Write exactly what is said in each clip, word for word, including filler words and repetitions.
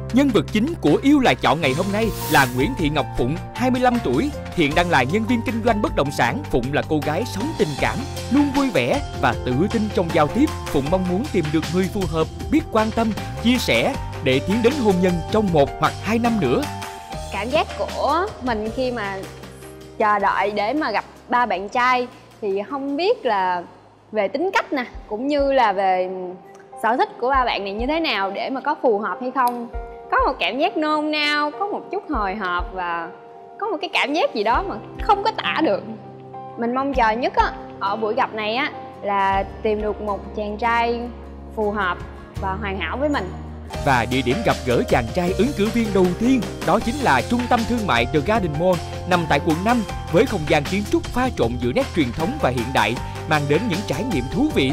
Nhân vật chính của Yêu Là Chọn ngày hôm nay là Nguyễn Thị Ngọc Phụng, hai mươi lăm tuổi, hiện đang là nhân viên kinh doanh bất động sản. Phụng là cô gái sống tình cảm, luôn vui vẻ và tự tin trong giao tiếp. Phụng mong muốn tìm được người phù hợp, biết quan tâm, chia sẻ để tiến đến hôn nhân trong một hoặc hai năm nữa. Cảm giác của mình khi mà chờ đợi để mà gặp ba bạn trai thì không biết là về tính cách nè, cũng như là về sở thích của ba bạn này như thế nào để mà có phù hợp hay không. Có một cảm giác nôn nao, có một chút hồi hộp và có một cái cảm giác gì đó mà không có tả được. Mình mong chờ nhất á, ở buổi gặp này á, là tìm được một chàng trai phù hợp và hoàn hảo với mình. Và địa điểm gặp gỡ chàng trai ứng cử viên đầu tiên đó chính là trung tâm thương mại The Garden Mall nằm tại quận năm, với không gian kiến trúc pha trộn giữa nét truyền thống và hiện đại, mang đến những trải nghiệm thú vị.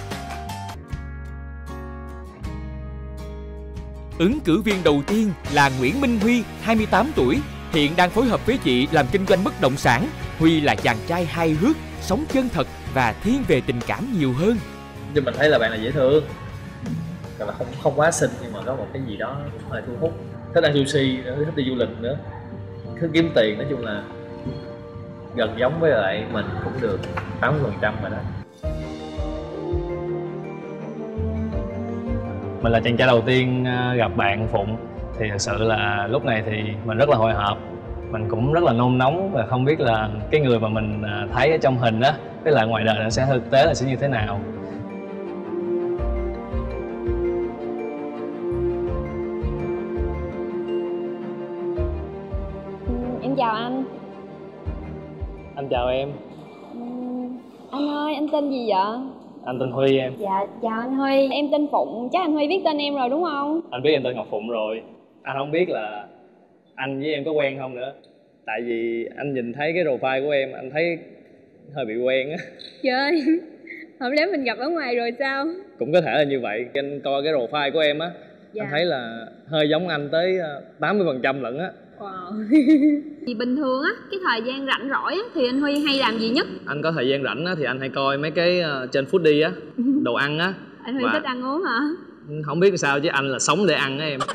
Ứng cử viên đầu tiên là Nguyễn Minh Huy, hai mươi tám tuổi, hiện đang phối hợp với chị làm kinh doanh bất động sản. Huy là chàng trai hài hước, sống chân thật và thiên về tình cảm nhiều hơn. Nhưng mình thấy là bạn là dễ thương, là không không quá xinh nhưng mà có một cái gì đó hơi thu hút. Thích ăn sushi, thích đi du lịch nữa, thích kiếm tiền, nói chung là gần giống với lại mình cũng được tám mươi phần trăm rồi đó. Mình là chàng trai đầu tiên gặp bạn Phụng thì thật sự là lúc này thì mình rất là hồi hộp, mình cũng rất là nôn nóng và không biết là cái người mà mình thấy ở trong hình á với lại ngoài đời nó sẽ thực tế là sẽ như thế nào. Em chào anh. Anh chào em. Ừ, anh ơi, anh tên gì vậy? Anh tên Huy em. Dạ, chào anh Huy. Em tên Phụng, chắc anh Huy biết tên em rồi đúng không? Anh biết em tên Ngọc Phụng rồi. Anh không biết là anh với em có quen không nữa. Tại vì anh nhìn thấy cái profile của em, anh thấy hơi bị quen á. Trời ơi, không lẽ mình gặp ở ngoài rồi sao? Cũng có thể là như vậy. Anh coi cái profile của em á, dạ. Anh thấy là hơi giống anh tới tám mươi phần trăm lận á. Wow. Thì bình thường á, cái thời gian rảnh rỗi á, thì anh Huy hay làm gì nhất? Anh có thời gian rảnh á, thì anh hay coi mấy cái uh, trên Foodie á, đồ ăn á. Anh Huy và... thích ăn uống hả? Không biết sao chứ anh là sống để ăn á em.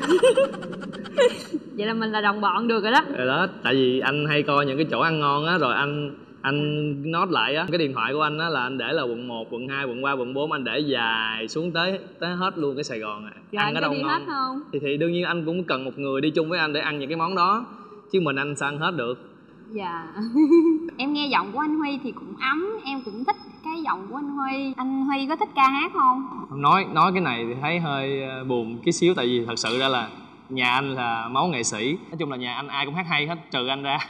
Vậy là mình là đồng bọn được rồi đó. Rồi đó, tại vì anh hay coi những cái chỗ ăn ngon á, rồi anh anh note lại á, cái điện thoại của anh á là anh để là quận một, quận hai, quận ba, quận bốn, anh để dài xuống tới tới hết luôn cái Sài Gòn à. Rồi ăn ở đâu ngon không? Thì thì đương nhiên anh cũng cần một người đi chung với anh để ăn những cái món đó, chứ mình anh sao ăn hết được. Dạ. Em nghe giọng của anh Huy thì cũng ấm, em cũng thích cái giọng của anh Huy. Anh Huy có thích ca hát không? Nói nói cái này thì thấy hơi buồn cái xíu, tại vì thật sự ra là nhà anh là máu nghệ sĩ. Nói chung là nhà anh ai cũng hát hay hết, trừ anh ra.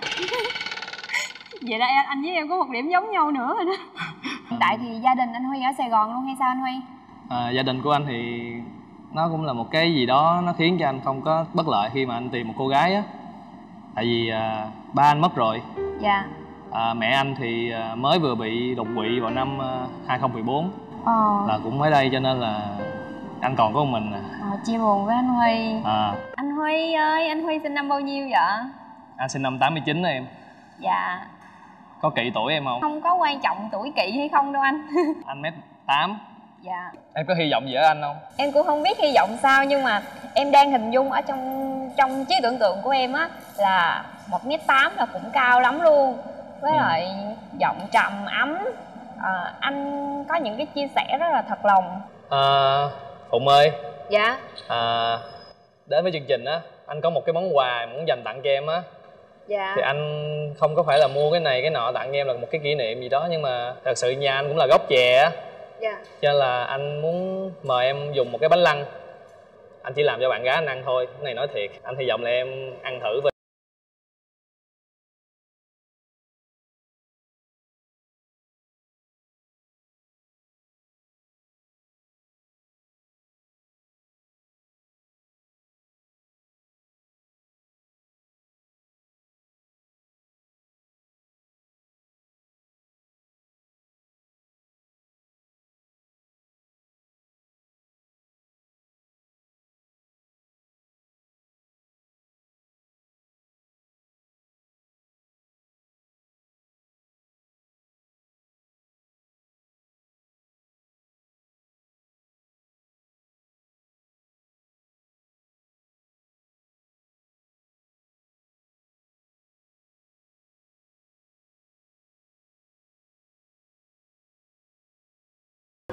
Vậy là anh với em có một điểm giống nhau nữa rồi đó. Tại thì gia đình anh Huy ở Sài Gòn luôn hay sao anh Huy? À, gia đình của anh thì nó cũng là một cái gì đó nó khiến cho anh không có bất lợi khi mà anh tìm một cô gái á. Tại vì à, ba anh mất rồi. Dạ. À, mẹ anh thì à, mới vừa bị đột quỵ vào năm à, hai không một bốn. Ờ. Là cũng mới đây cho nên là anh còn có một mình à. Ờ, chia buồn với anh Huy. À. Anh Huy ơi, anh Huy sinh năm bao nhiêu vậy? Anh sinh năm tám mươi chín đó em. Dạ. Có kỵ tuổi em không? Không có quan trọng tuổi kỵ hay không đâu anh. Anh mét tám. Dạ. Em có hy vọng gì ở anh không? Em cũng không biết hy vọng sao, nhưng mà em đang hình dung ở trong trong trí tưởng tượng của em á là một mét tám là cũng cao lắm luôn. Với ừ. lại giọng trầm ấm. À, anh có những cái chia sẻ rất là thật lòng. À, Phụng ơi. Dạ. À, đến với chương trình á, anh có một cái món quà muốn dành tặng cho em á. Dạ. Thì anh không có phải là mua cái này cái nọ tặng em là một cái kỷ niệm gì đó, nhưng mà thật sự nhà anh cũng là gốc chè á. Dạ. Cho nên là anh muốn mời em dùng một cái bánh lăng. Anh chỉ làm cho bạn gái anh ăn thôi, cái này nói thiệt. Anh hy vọng là em ăn thử về.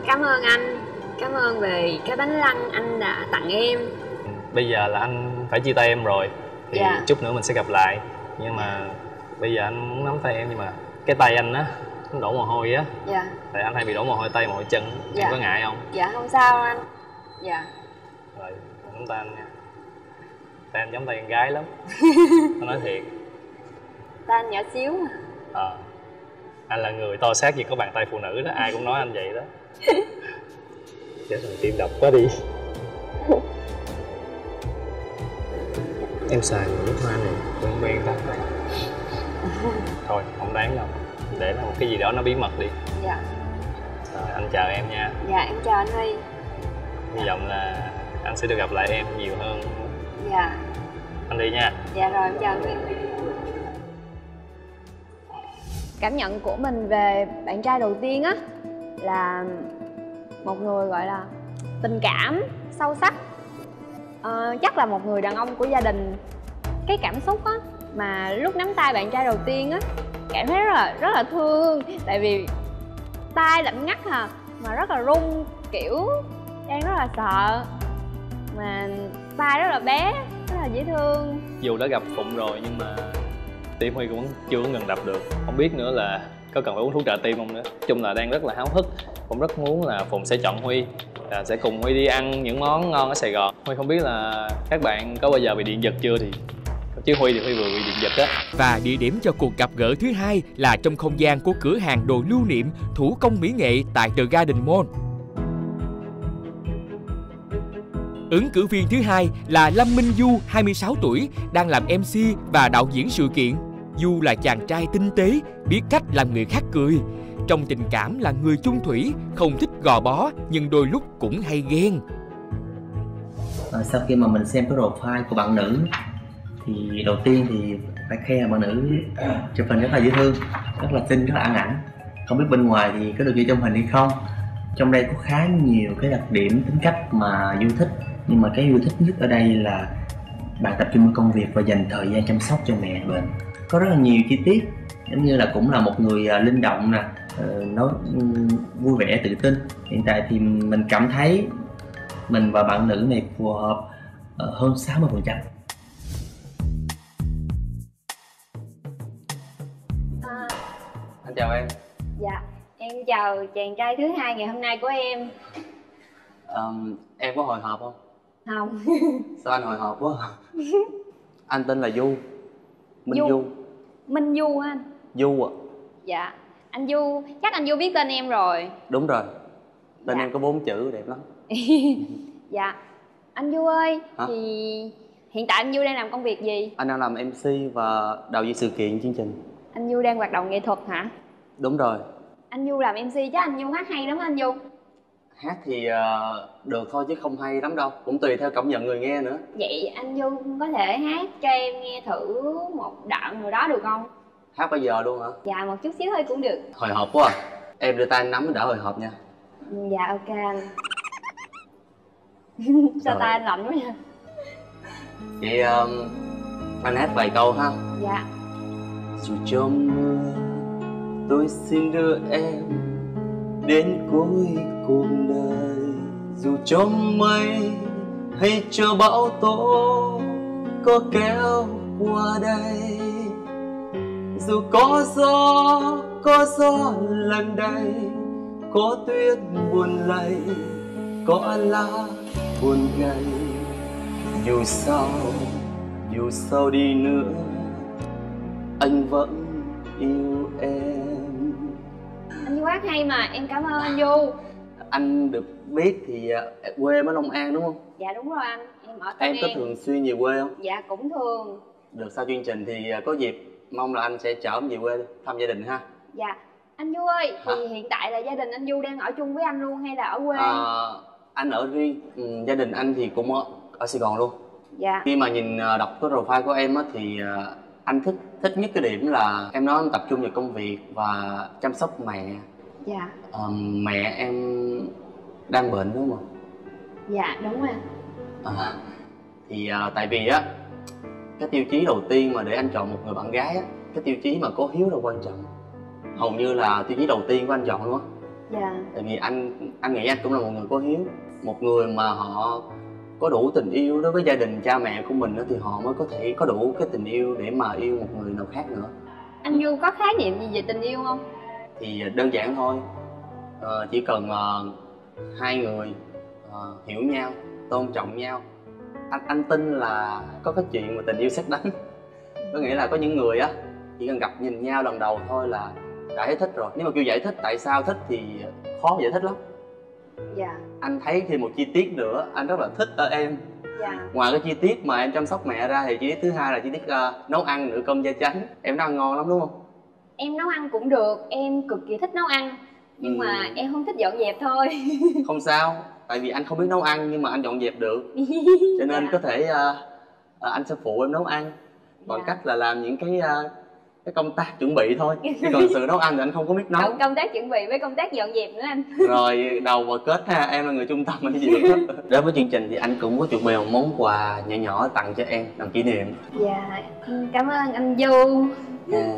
cảm ơn anh. Cảm ơn về cái bánh lăng anh đã tặng em. Bây giờ là anh phải chia tay em rồi thì Dạ. chút nữa mình sẽ gặp lại. Nhưng mà bây giờ anh muốn nắm tay em, nhưng mà cái tay anh á nó đổ mồ hôi á. Dạ. Tại anh hay bị đổ mồ hôi tay mồ hôi chân. Dạ. Em có ngại không? Dạ không sao anh. Dạ. Rồi nắm tay anh nha. Tay anh giống tay con gái lắm. Anh nói thiệt. Tay anh nhỏ xíu mà. Ờ anh là người to xác gì có bàn tay phụ nữ đó, ai cũng nói anh vậy đó. Chết rồi, tim đập quá đi. Em xài nước hoa này quen quen ta. Thôi không đáng đâu, để là một cái gì đó nó bí mật đi. Dạ. Rồi anh chào em nha. Dạ em chào anh Huy. Hy vọng là anh sẽ được gặp lại em nhiều hơn. Dạ. Anh đi nha. Dạ rồi em chào anh Huy. Cảm nhận của mình về bạn trai đầu tiên á là một người gọi là tình cảm sâu sắc, ờ, chắc là một người đàn ông của gia đình. Cái cảm xúc á mà lúc nắm tay bạn trai đầu tiên á, cảm thấy rất là rất là thương, tại vì tay lạnh ngắt à mà rất là run, kiểu đang rất là sợ mà tay rất là bé, rất là dễ thương. Dù đã gặp Phụng rồi nhưng mà tim Huy cũng chưa có ngừng đập được. Không biết nữa là có cần phải uống thuốc trợ tim không nữa. Nói chung là đang rất là háo hức. Cũng rất muốn là Phụng sẽ chọn Huy, là sẽ cùng Huy đi ăn những món ngon ở Sài Gòn. Huy không biết là các bạn có bao giờ bị điện giật chưa, thì chứ Huy thì Huy vừa bị điện giật á. Và địa điểm cho cuộc gặp gỡ thứ hai là trong không gian của cửa hàng đồ lưu niệm thủ công mỹ nghệ tại The Garden Mall. Ứng cử viên thứ hai là Lâm Minh Du, hai mươi sáu tuổi, đang làm em xê và đạo diễn sự kiện. Du là chàng trai tinh tế, biết cách làm người khác cười. Trong tình cảm là người chung thủy, không thích gò bó nhưng đôi lúc cũng hay ghen. À, sau khi mà mình xem cái profile của bạn nữ thì đầu tiên thì phải khen bạn nữ chụp hình rất là dễ thương, rất là xinh, rất là ăn ảnh. Không biết bên ngoài thì có được như trong hình hay không. Trong đây có khá nhiều cái đặc điểm tính cách mà Du thích, nhưng mà cái Du thích nhất ở đây là bạn tập trung vào công việc và dành thời gian chăm sóc cho mẹ mình. Có rất là nhiều chi tiết, giống như là cũng là một người linh động nè, nói vui vẻ tự tin. Hiện tại thì mình cảm thấy mình và bạn nữ này phù hợp hơn sáu mươi phần trăm. À, Anh chào em. dạ em chào chàng trai thứ hai ngày hôm nay của em. Um, em có hồi hộp không? Không. Sao anh hồi hộp quá? Anh tên là Du, Minh Du. Du. Minh Du hả anh? Du ạ. Dạ anh Du, chắc anh Du biết tên em rồi. Đúng rồi. Tên Dạ. em có bốn chữ đẹp lắm. Dạ anh Du ơi, Hả? thì hiện tại anh Du đang làm công việc gì? Anh đang làm em xê và đạo diễn sự kiện chương trình. Anh Du đang hoạt động nghệ thuật hả? Đúng rồi. Anh Du làm em xê chắc anh Du hát hay lắm anh Du. Hát thì uh, được thôi chứ không hay lắm đâu. Cũng tùy theo cảm nhận người nghe nữa. Vậy anh Du có thể hát cho em nghe thử một đoạn nào đó được không? Hát bây giờ luôn hả? Dạ một chút xíu thôi cũng được. Hồi hộp quá à. Em đưa tay anh nắm đỡ hồi hộp nha. Dạ ok anh. Sao Rồi. tay anh lạnh quá nha. Vậy um, anh hát vài câu ha. Dạ. Dù trong mưa tôi xin đưa em đến cuối cùng đời. Dù trong mây hay cho bão tố có kéo qua đây, dù có gió có gió lần đây, có tuyết buồn lầy, có lá buồn gầy. Dù sao dù sao đi nữa anh vẫn yêu em. Anh Du hát hay mà, em cảm ơn anh Du. Anh được biết thì uh, quê em ở Long An đúng không? Dạ đúng rồi anh, em ở Tân Em có An. thường xuyên về quê không? Dạ cũng thường. Được, sau chương trình thì uh, có dịp mong là anh sẽ chở em về quê thăm gia đình ha. Dạ. Anh Du ơi, Hả? thì hiện tại là gia đình anh Du đang ở chung với anh luôn hay là ở quê? À, anh ở riêng, ừ, gia đình anh thì cũng ở, ở Sài Gòn luôn. Dạ. Khi mà nhìn uh, đọc cái profile của em á thì uh, anh thích thích nhất cái điểm là em nói em tập trung vào công việc và chăm sóc mẹ. Dạ. Uh, mẹ em đang bệnh đúng không? Dạ đúng rồi. À, thì uh, tại vì á cái tiêu chí đầu tiên mà để anh chọn một người bạn gái á, cái tiêu chí mà có hiếu là quan trọng, hầu như là tiêu chí đầu tiên của anh chọn luôn á. Dạ. Tại vì anh anh nghĩ anh cũng là một người có hiếu, một người mà họ có đủ tình yêu đối với gia đình cha mẹ của mình đó, thì họ mới có thể có đủ cái tình yêu để mà yêu một người nào khác nữa. Anh Du có khái niệm gì về tình yêu không? Thì đơn giản thôi, ờ, chỉ cần uh, hai người uh, hiểu nhau, tôn trọng nhau. Anh anh tin là có cái chuyện mà tình yêu sét đánh. Có nghĩa là có những người á chỉ cần gặp nhìn nhau lần đầu thôi là đã thấy thích rồi. Nếu mà kêu giải thích tại sao thích thì khó mà giải thích lắm. Dạ. Anh thấy thêm một chi tiết nữa anh rất là thích ở em. Dạ. Ngoài cái chi tiết mà em chăm sóc mẹ ra thì chi tiết thứ hai là chi tiết uh, nấu ăn nửa cơm gia chánh. Em nấu ăn ngon lắm đúng không? Em nấu ăn cũng được, em cực kỳ thích nấu ăn. Nhưng ừ. mà em không thích dọn dẹp thôi. Không sao, tại vì anh không biết nấu ăn nhưng mà anh dọn dẹp được. Cho nên dạ. có thể uh, uh, anh sẽ phụ em nấu ăn bằng dạ. cách là làm những cái uh, cái công tác chuẩn bị thôi. Chứ còn sự nấu ăn thì anh không có biết nấu. Công tác chuẩn bị với công tác dọn dẹp nữa anh. Rồi đầu và kết ha, em là người trung tâm hay gì được hết. Đối với chương trình thì anh cũng có chuẩn bị một món quà nhỏ nhỏ tặng cho em làm kỷ niệm. Dạ, cảm ơn anh Du. À.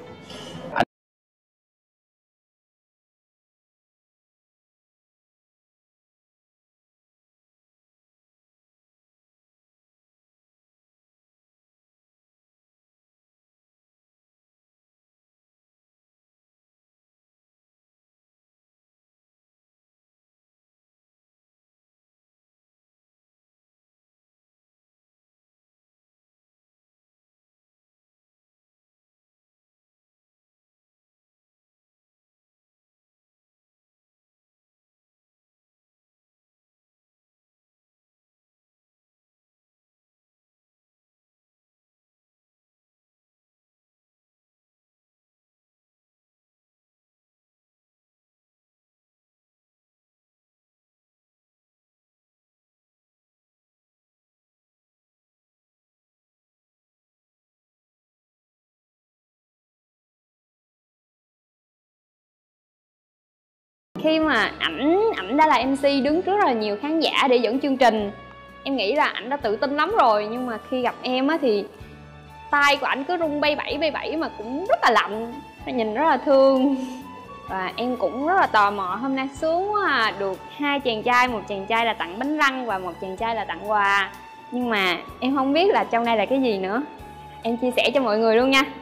Khi mà ảnh ảnh đã là em xê đứng trước rất là nhiều khán giả để dẫn chương trình, em nghĩ là ảnh đã tự tin lắm rồi. Nhưng mà khi gặp em á thì tay của ảnh cứ run bay bẩy bay bẩy mà cũng rất là lạnh, nhìn rất là thương. Và em cũng rất là tò mò hôm nay xuống à, được hai chàng trai, một chàng trai là tặng bánh răng và một chàng trai là tặng quà. Nhưng mà em không biết là trong đây là cái gì nữa. Em chia sẻ cho mọi người luôn nha.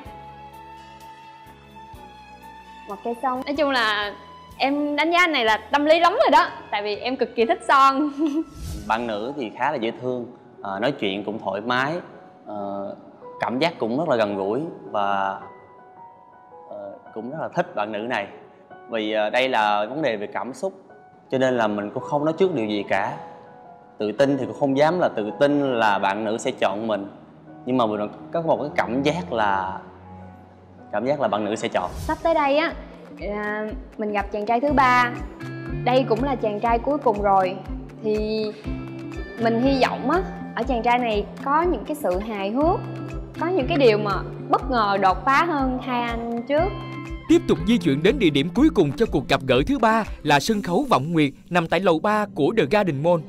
Một cây son. Nói chung là em đánh giá anh này là tâm lý lắm rồi đó. Tại vì em cực kỳ thích son. Bạn nữ thì khá là dễ thương, à, nói chuyện cũng thoải mái, à, cảm giác cũng rất là gần gũi. Và à, cũng rất là thích bạn nữ này. Vì à, đây là vấn đề về cảm xúc, cho nên là mình cũng không nói trước điều gì cả. Tự tin thì cũng không dám là tự tin là bạn nữ sẽ chọn mình. Nhưng mà mình có một cái cảm giác là Cảm giác là bạn nữ sẽ chọn. Sắp tới đây á, à, mình gặp chàng trai thứ ba. Đây cũng là chàng trai cuối cùng rồi. Thì mình hy vọng á, ở chàng trai này có những cái sự hài hước, có những cái điều mà bất ngờ đột phá hơn hai anh trước. Tiếp tục di chuyển đến địa điểm cuối cùng cho cuộc gặp gỡ thứ ba là sân khấu Vọng Nguyệt nằm tại lầu ba của The Garden Mall.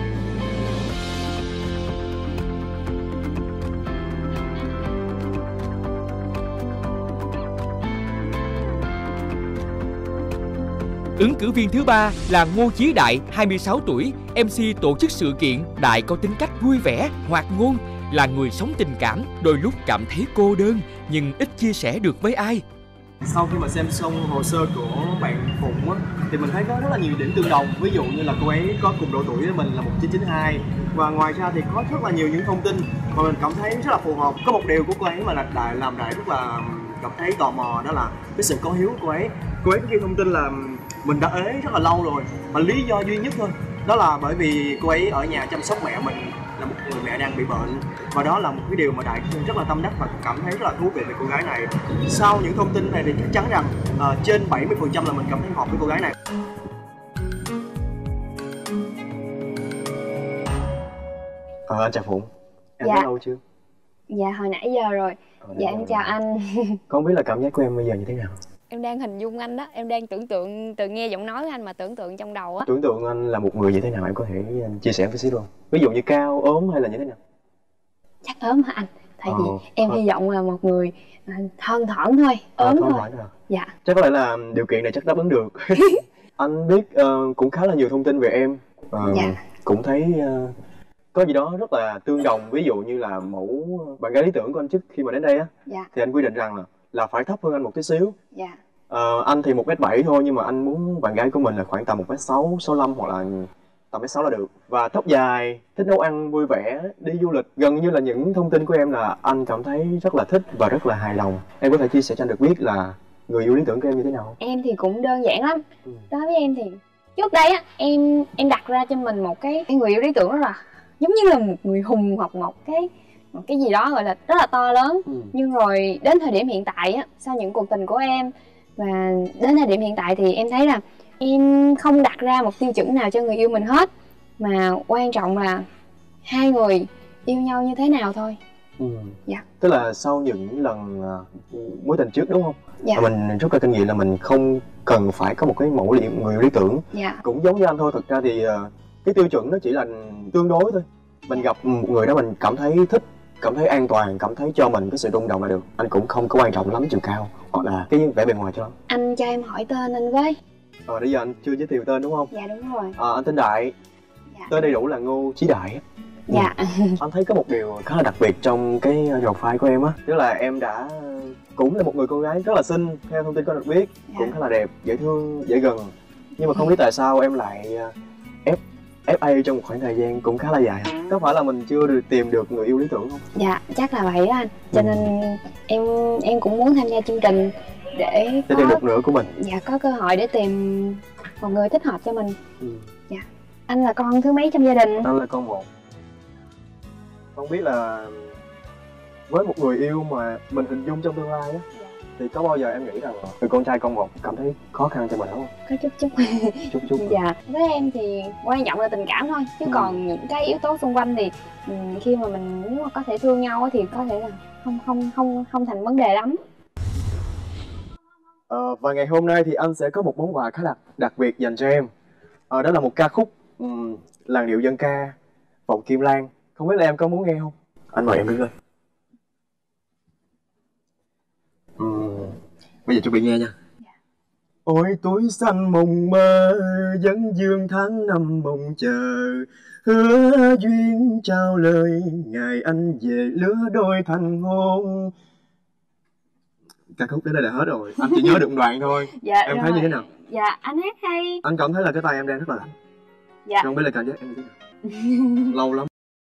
Ứng cử viên thứ ba là Ngô Chí Đại, hai mươi sáu tuổi, em xê tổ chức sự kiện. Đại có tính cách vui vẻ, hoạt ngôn, là người sống tình cảm, đôi lúc cảm thấy cô đơn nhưng ít chia sẻ được với ai. Sau khi mà xem xong hồ sơ của bạn Phụng á, thì mình thấy có rất là nhiều điểm tương đồng. Ví dụ như là cô ấy có cùng độ tuổi với mình là một chín chín hai. Và ngoài ra thì có rất là nhiều những thông tin mà mình cảm thấy rất là phù hợp. Có một điều của cô ấy mà là Đại làm Đại rất là cảm thấy tò mò, đó là cái sự có hiếu của cô ấy. Cô ấy có ghi thông tin là mình đã ế rất là lâu rồi, và lý do duy nhất thôi đó là bởi vì cô ấy ở nhà chăm sóc mẹ mình, là một người mẹ đang bị bệnh. Và đó là một cái điều mà Đại rất là tâm đắc và cảm thấy rất là thú vị về cô gái này. Sau những thông tin này thì chắc chắn rằng uh, trên bảy mươi phần trăm là mình cảm thấy hợp với cô gái này. Ờ, anh chào Phụng. Em dạ. đã lâu chưa? Dạ, hồi nãy giờ rồi. Hồi dạ, em chào anh. Không biết là cảm giác của em bây giờ như thế nào? Em đang hình dung anh đó, em đang tưởng tượng, từ nghe giọng nói của anh mà tưởng tượng trong đầu á. Tưởng tượng anh là một người như thế nào, em có thể chia sẻ với xíu không? Ví dụ như cao, ốm hay là như thế nào? Chắc ốm hả anh? Tại vì ờ, em hy vọng là một người thon thỏn thôi, ốm à, thôi. Thôi. Dạ. Chắc có lẽ là điều kiện này chắc đáp ứng được. Anh biết uh, cũng khá là nhiều thông tin về em. uh, Dạ. Cũng thấy uh, có gì đó rất là tương đồng. Ví dụ như là mẫu bạn gái lý tưởng của anh trước khi mà đến đây á, Dạ. thì anh quy định rằng là là phải thấp hơn anh một tí xíu. Dạ. Ờ, anh thì một mét bảy thôi, nhưng mà anh muốn bạn gái của mình là khoảng tầm một mét sáu, sáu lăm hoặc là tầm mét sáu là được. Và tóc dài, thích nấu ăn, vui vẻ, đi du lịch. Gần như là những thông tin của em là anh cảm thấy rất là thích và rất là hài lòng. Em có thể chia sẻ cho anh được biết là người yêu lý tưởng của em như thế nào không? Em thì cũng đơn giản lắm. Ừ. Đối với em thì trước đây á, em em đặt ra cho mình một cái, cái người yêu lý tưởng rất là giống như là một người hùng hoặc một cái một cái gì đó gọi là rất là to lớn. Ừ. Nhưng rồi đến thời điểm hiện tại á, sau những cuộc tình của em và đến thời điểm hiện tại thì em thấy là em không đặt ra một tiêu chuẩn nào cho người yêu mình hết, mà quan trọng là hai người yêu nhau như thế nào thôi. Ừ. Dạ. Tức là sau những lần uh, mối tình trước đúng không? Dạ. Và mình rút ra kinh nghiệm là mình không cần phải có một cái mẫu li- người yêu lý tưởng. Dạ. Cũng giống như anh thôi, thực ra thì uh, cái tiêu chuẩn nó chỉ là tương đối thôi. Mình gặp một người đó mình cảm thấy thích, cảm thấy an toàn, cảm thấy cho mình cái sự rung động là được. Anh cũng không có quan trọng lắm chiều cao hoặc là cái vẻ bề ngoài cho lắm. Anh cho em hỏi tên anh với. Ờ, bây giờ anh chưa giới thiệu tên đúng không? Dạ đúng rồi. Ờ, anh tên Đại. Dạ. Tên đầy đủ là Ngô Chí Đại. Dạ. Anh thấy có một điều khá là đặc biệt trong cái profile của em á, tức là em đã cũng là một người cô gái rất là xinh, theo thông tin có được biết, Dạ. cũng khá là đẹp, dễ thương, dễ gần. Nhưng mà không biết tại sao em lại ép ép a trong một khoảng thời gian cũng khá là dài. Có phải là mình chưa được tìm được người yêu lý tưởng không? Dạ chắc là vậy đó anh. Cho Ừ. nên em em cũng muốn tham gia chương trình để Để có, tìm một nửa của mình. dạ có cơ hội để tìm một người thích hợp cho mình. Ừ. Dạ. Anh là con thứ mấy trong gia đình? Anh là con một. Không biết là với một người yêu mà mình hình dung trong tương lai á, thì có bao giờ em nghĩ rằng người con trai con một cảm thấy khó khăn cho mình không? Có chút chút. Chút chút. Dạ. Với em thì quan trọng là tình cảm thôi, chứ Ừ. còn những cái yếu tố xung quanh thì ừ, khi mà mình nếu mà có thể thương nhau á thì có thể là không không không không thành vấn đề lắm. Ờ, và ngày hôm nay thì anh sẽ có một món quà khá là đặc biệt dành cho em. Ờ, đó là một ca khúc um, làn điệu dân ca Vọng Kim Lan. Không biết là em có muốn nghe không? Anh mời em đứng lên. Uhm, bây giờ chuẩn bị nghe nha. Ôi túi xanh mộng mơ, dẫn dương tháng năm mong chờ, hứa duyên trao lời, ngày anh về lứa đôi thành hôn. Ca khúc đến đây là hết rồi, anh chỉ nhớ được một đoạn thôi. Dạ. Em rồi. thấy như thế nào? Dạ anh hát hay. Anh cảm thấy là cái tay em đang rất là lạnh. Dạ. Không biết là cảm giác em như thế nào? Lâu lắm.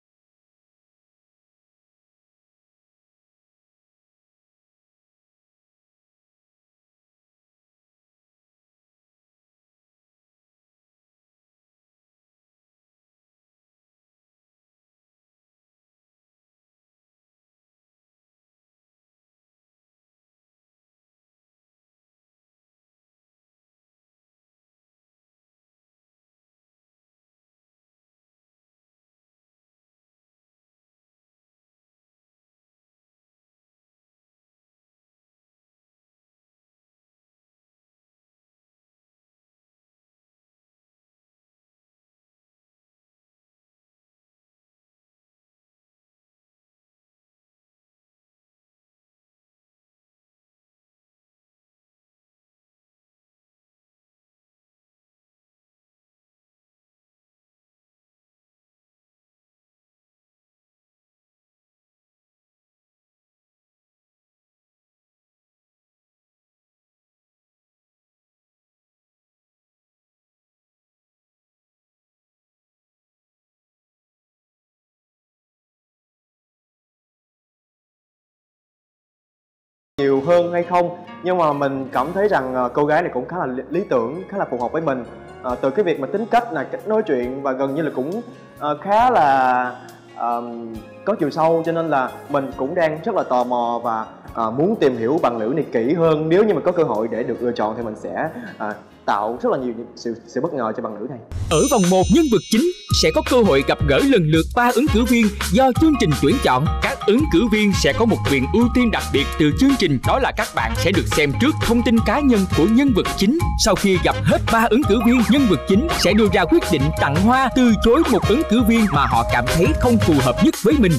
Nhiều hơn hay không, nhưng mà mình cảm thấy rằng uh, cô gái này cũng khá là lý, lý tưởng, khá là phù hợp với mình. Uh, từ cái việc mà tính cách là cách nói chuyện và gần như là cũng uh, khá là uh, có chiều sâu, cho nên là mình cũng đang rất là tò mò và uh, muốn tìm hiểu bạn nữ này kỹ hơn. Nếu như mà có cơ hội để được lựa chọn thì mình sẽ uh, tạo rất là nhiều sự sự bất ngờ cho bạn nữ này. Ở vòng một, nhân vật chính sẽ có cơ hội gặp gỡ lần lượt ba ứng cử viên do chương trình tuyển chọn. Các ứng cử viên sẽ có một quyền ưu tiên đặc biệt từ chương trình, đó là các bạn sẽ được xem trước thông tin cá nhân của nhân vật chính. Sau khi gặp hết ba ứng cử viên, nhân vật chính sẽ đưa ra quyết định tặng hoa, từ chối một ứng cử viên mà họ cảm thấy không phù hợp nhất với mình.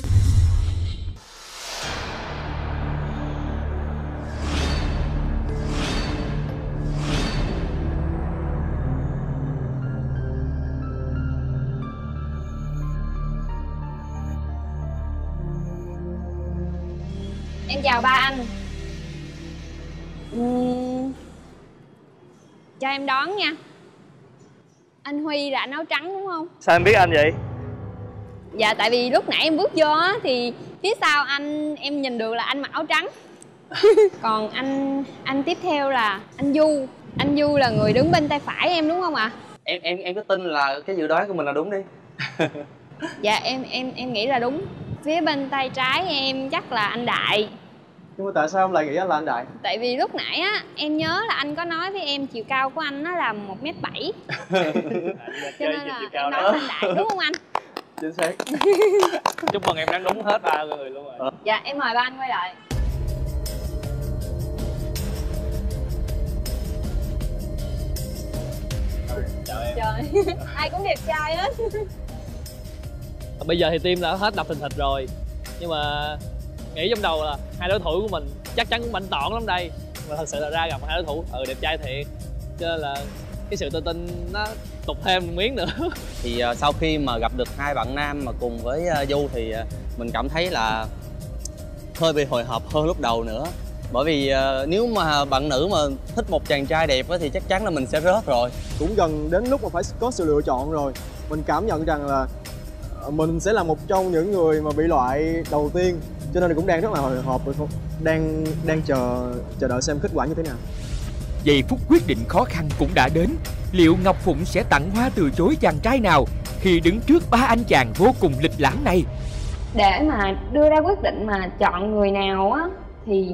Em chào ba anh. uhm, Cho em đón nha. Anh Huy là anh áo trắng đúng không? Sao em biết anh vậy? Dạ tại vì lúc nãy em bước vô á thì phía sau anh em nhìn được là anh mặc áo trắng. Còn anh anh tiếp theo là anh Du. Anh Du là người đứng bên tay phải em đúng không ạ? À? Em em em có tin là cái dự đoán của mình là đúng đi. Dạ em em em nghĩ là đúng. Phía bên tay trái em chắc là anh Đại. Nhưng mà tại sao ông lại nghĩ anh là anh Đại? Tại vì lúc nãy á em nhớ là anh có nói với em chiều cao của anh nó là một mét bảy. Cho nên là em nói là anh Đại đúng không anh? Chính xác. Chúc mừng em đoán đúng hết ba người luôn rồi. Dạ em mời ba anh quay lại. Chào em. Trời, ai cũng đẹp trai hết. Bây giờ thì team đã hết đập thình thịch rồi, nhưng mà nghĩ trong đầu là hai đối thủ của mình chắc chắn cũng mạnh tọn lắm đây, mà thật sự là ra gặp hai đối thủ ừ đẹp trai thiệt, cho nên là cái sự tự tin nó tụt thêm một miếng nữa. Thì uh, sau khi mà gặp được hai bạn nam mà cùng với uh, Du thì uh, mình cảm thấy là hơi bị hồi hộp hơn lúc đầu nữa. Bởi vì uh, nếu mà bạn nữ mà thích một chàng trai đẹp thì chắc chắn là mình sẽ rớt rồi. Cũng gần đến lúc mà phải có sự lựa chọn rồi. Mình cảm nhận rằng là mình sẽ là một trong những người mà bị loại đầu tiên, cho nên cũng đang rất là hồi hộp, đang đang chờ chờ đợi xem kết quả như thế nào. Giây phút quyết định khó khăn cũng đã đến. Liệu Ngọc Phụng sẽ tặng hoa từ chối chàng trai nào khi đứng trước ba anh chàng vô cùng lịch lãm này? Để mà đưa ra quyết định mà chọn người nào á thì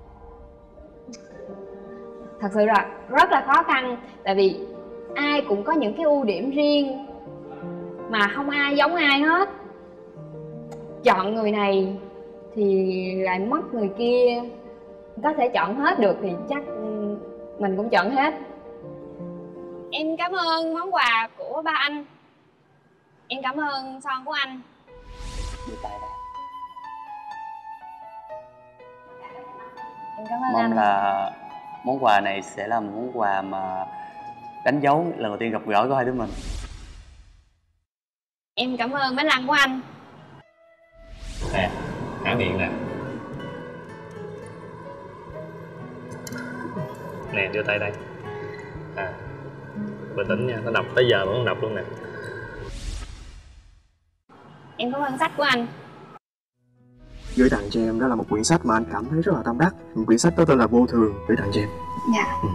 thật sự là rất là khó khăn. Tại vì ai cũng có những cái ưu điểm riêng mà không ai giống ai hết. Chọn người này thì lại mất người kia. Có thể chọn hết được thì chắc mình cũng chọn hết. Em cảm ơn món quà của ba anh. Em cảm ơn son của anh. Đưa tay đây. Em cảm ơn Mong anh. là món quà này sẽ là một món quà mà đánh dấu lần đầu tiên gặp gỡ của hai đứa mình. Em cảm ơn bánh lăng của anh. Nè, há miệng nè. Nè, đưa tay đây. À, bình tĩnh nha, nó đập tới giờ vẫn còn đập luôn nè. Em cảm ơn sách của anh. Gửi tặng cho em đó là một quyển sách mà anh cảm thấy rất là tâm đắc. Quyển sách đó tên là Vô Thường, gửi tặng cho em. Dạ. Ừ.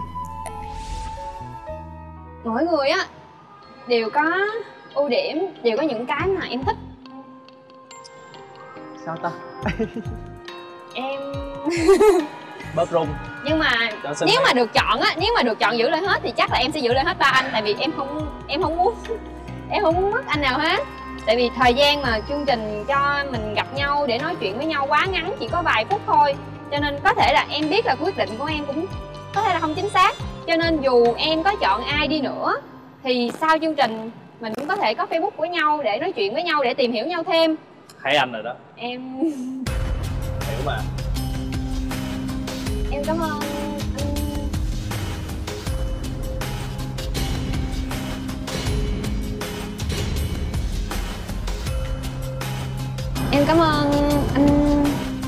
Mỗi người á đều có ưu điểm, đều có những cái mà em thích. Sao ta? Em Bớt rung. nhưng mà nếu mà được chọn á, nếu mà được chọn giữ lại hết thì chắc là em sẽ giữ lại hết ba anh. Tại vì em không em không muốn em không muốn mất anh nào hết. Tại vì thời gian mà chương trình cho mình gặp nhau để nói chuyện với nhau quá ngắn, chỉ có vài phút thôi. Cho nên có thể là em biết là quyết định của em cũng có thể là không chính xác. Cho nên dù em có chọn ai đi nữa thì sau chương trình mình cũng có thể có Facebook của nhau để nói chuyện với nhau, để tìm hiểu nhau thêm. Thấy anh rồi đó. Em Hiểu mà. em cảm ơn anh. Em cảm ơn anh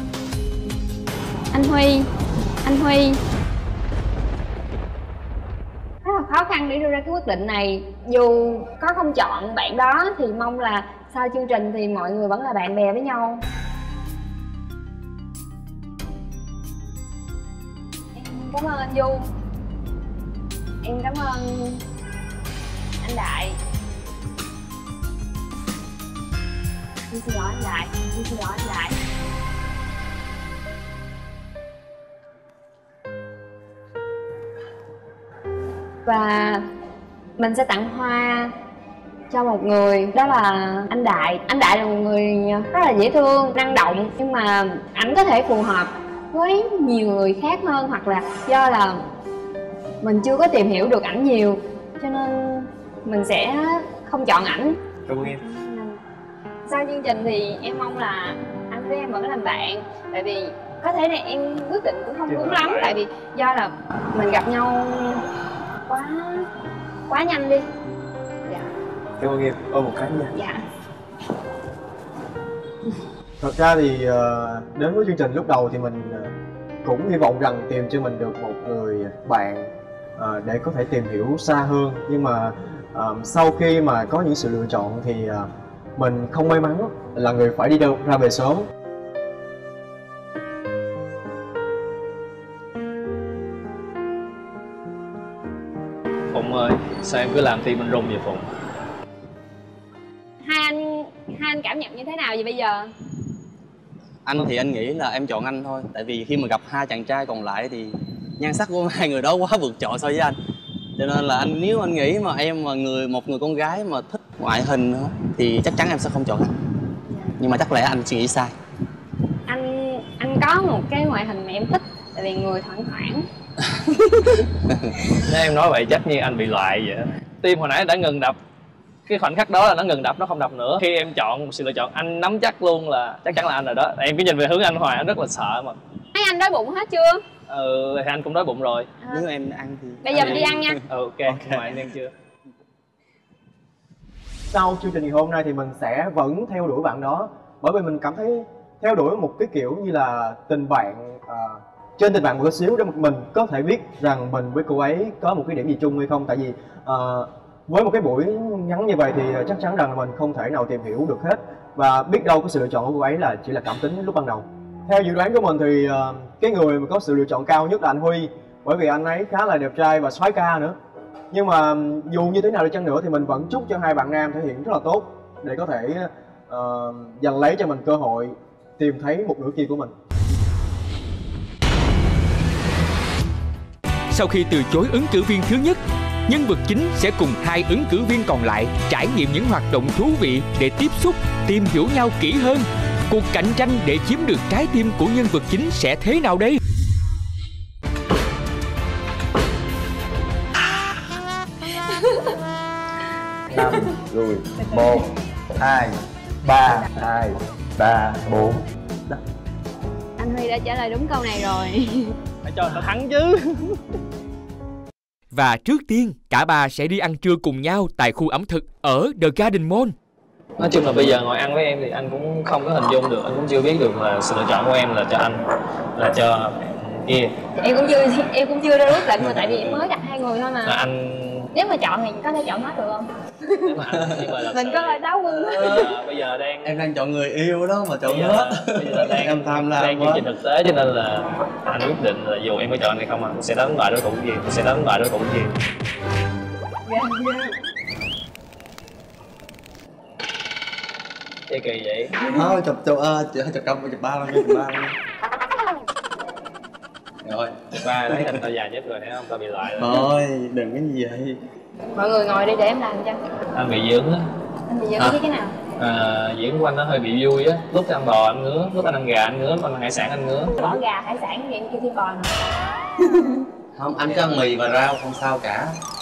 anh Huy. Anh Huy rất là khó khăn để đưa ra cái quyết định này. Dù có không chọn bạn đó thì mong là sau chương trình thì mọi người vẫn là bạn bè với nhau. Em cảm ơn anh Du. Em cảm ơn anh Đại. Em xin lỗi anh Đại. Em xin lỗi anh Đại. Và mình sẽ tặng hoa cho một người, đó là anh Đại. Anh Đại là một người rất là dễ thương, năng động, nhưng mà ảnh có thể phù hợp với nhiều người khác hơn, hoặc là do là mình chưa có tìm hiểu được ảnh nhiều, cho nên mình sẽ không chọn ảnh. Cảm ơn em. Sau chương trình thì em mong là anh với em vẫn làm bạn. Tại vì có thể là em quyết định cũng không đúng lắm, tại vì do là mình gặp nhau quá quá nhanh đi. Dạ. Cảm ơn em. Ôm một cái nha. Dạ. Thật ra thì uh, đến với chương trình lúc đầu thì mình uh, cũng hy vọng rằng tìm cho mình được một người bạn uh, để có thể tìm hiểu xa hơn. Nhưng mà uh, sau khi mà có những sự lựa chọn thì uh, mình không may mắn là người phải đi đâu ra về sớm. Phụng ơi, sao em cứ làm tim mình rung vậy Phụng? Hai anh hai anh cảm nhận như thế nào vậy bây giờ? Anh thì anh nghĩ là em chọn anh thôi. Tại vì khi mà gặp hai chàng trai còn lại thì nhan sắc của hai người đó quá vượt trội so với anh. Cho nên là anh nếu anh nghĩ mà em mà người một người con gái mà thích ngoại hình nữa thì chắc chắn em sẽ không chọn anh. Nhưng mà chắc lẽ anh suy nghĩ sai. Anh anh có một cái ngoại hình mà em thích, tại vì người thoảng thoảng. Nếu em nói vậy chắc như anh bị loại vậy. Tim hồi nãy đã ngừng đập, cái khoảnh khắc đó là nó ngừng đập, nó không đập nữa. Khi em chọn một sự lựa chọn, anh nắm chắc luôn là chắc chắn là anh rồi đó. Em cứ nhìn về hướng anh hoài, anh rất là sợ mà. Mấy anh đói bụng hết chưa? Ừ, thì anh cũng đói bụng rồi. À. Nếu em ăn thì Bây giờ mình đi ăn nha. Ừ, ok, okay. Mà anh ăn chưa? Sau chương trình ngày hôm nay thì mình sẽ vẫn theo đuổi bạn đó, bởi vì mình cảm thấy theo đuổi một cái kiểu như là tình bạn, à, trên tình bạn một chút xíu để mình có thể biết rằng mình với cô ấy có một cái điểm gì chung hay không. Tại vì à, với một cái buổi ngắn như vậy thì chắc chắn rằng là mình không thể nào tìm hiểu được hết, và biết đâu cái sự lựa chọn của cô ấy là chỉ là cảm tính lúc ban đầu. Theo dự đoán của mình thì uh, cái người mà có sự lựa chọn cao nhất là anh Huy, bởi vì anh ấy khá là đẹp trai và soái ca nữa. Nhưng mà dù như thế nào đi chăng nữa thì mình vẫn chúc cho hai bạn nam thể hiện rất là tốt để có thể uh, giành lấy cho mình cơ hội tìm thấy một nửa kia của mình. Sau khi từ chối ứng cử viên thứ nhất, nhân vật chính sẽ cùng hai ứng cử viên còn lại trải nghiệm những hoạt động thú vị để tiếp xúc, tìm hiểu nhau kỹ hơn. Cuộc cạnh tranh để chiếm được trái tim của nhân vật chính sẽ thế nào đây? Năm rồi, một, hai, ba, hai, ba, bốn. Anh Huy đã trả lời đúng câu này rồi. Phải cho tao thắng chứ. Và trước tiên, cả ba sẽ đi ăn trưa cùng nhau tại khu ẩm thực ở The Garden Mall. Nói chung là bây giờ ngồi ăn với em thì anh cũng không có hình dung được, anh cũng chưa biết được là sự lựa chọn của em là cho anh, là cho kia. Em cũng chưa em cũng chưa ra quyết định mà tại vì em mới gặp hai người thôi mà. Là anh Nếu mà chọn thì có thể chọn hết được không? nếu mà anh, nhưng mà Mình có lời đáo quân. à, bây giờ đang Em đang chọn người yêu đó mà chọn bây giờ, hết. bây giờ đang Em tham lam đang chương quá. trình thực tế cho nên là anh quyết định là dù em có chọn hay không, anh sẽ đánh bại đối thủ gì, sẽ đánh bại đối thủ gì. Cái kỳ vậy. Thôi chụp chụp ơ chụp chụp cặp chụp ba luôn, chụp ba luôn. Rồi, Ba thấy hình tao dài nhất rồi thấy không, tao bị loại rồi. thôi đừng cái gì vậy. Mọi người ngồi đi để em làm cho. Anh bị dưỡng á. Anh bị giỡn À. với cái nào? À, diễn của anh nó hơi bị vui á, lúc ăn bò anh ngứa, lúc anh ăn gà anh ngứa, lúc anh ăn hải sản anh ngứa. Bỏ gà hải sản thì em kêu thêm bò nữa. Không, anh cứ ăn mì và rau không sao cả.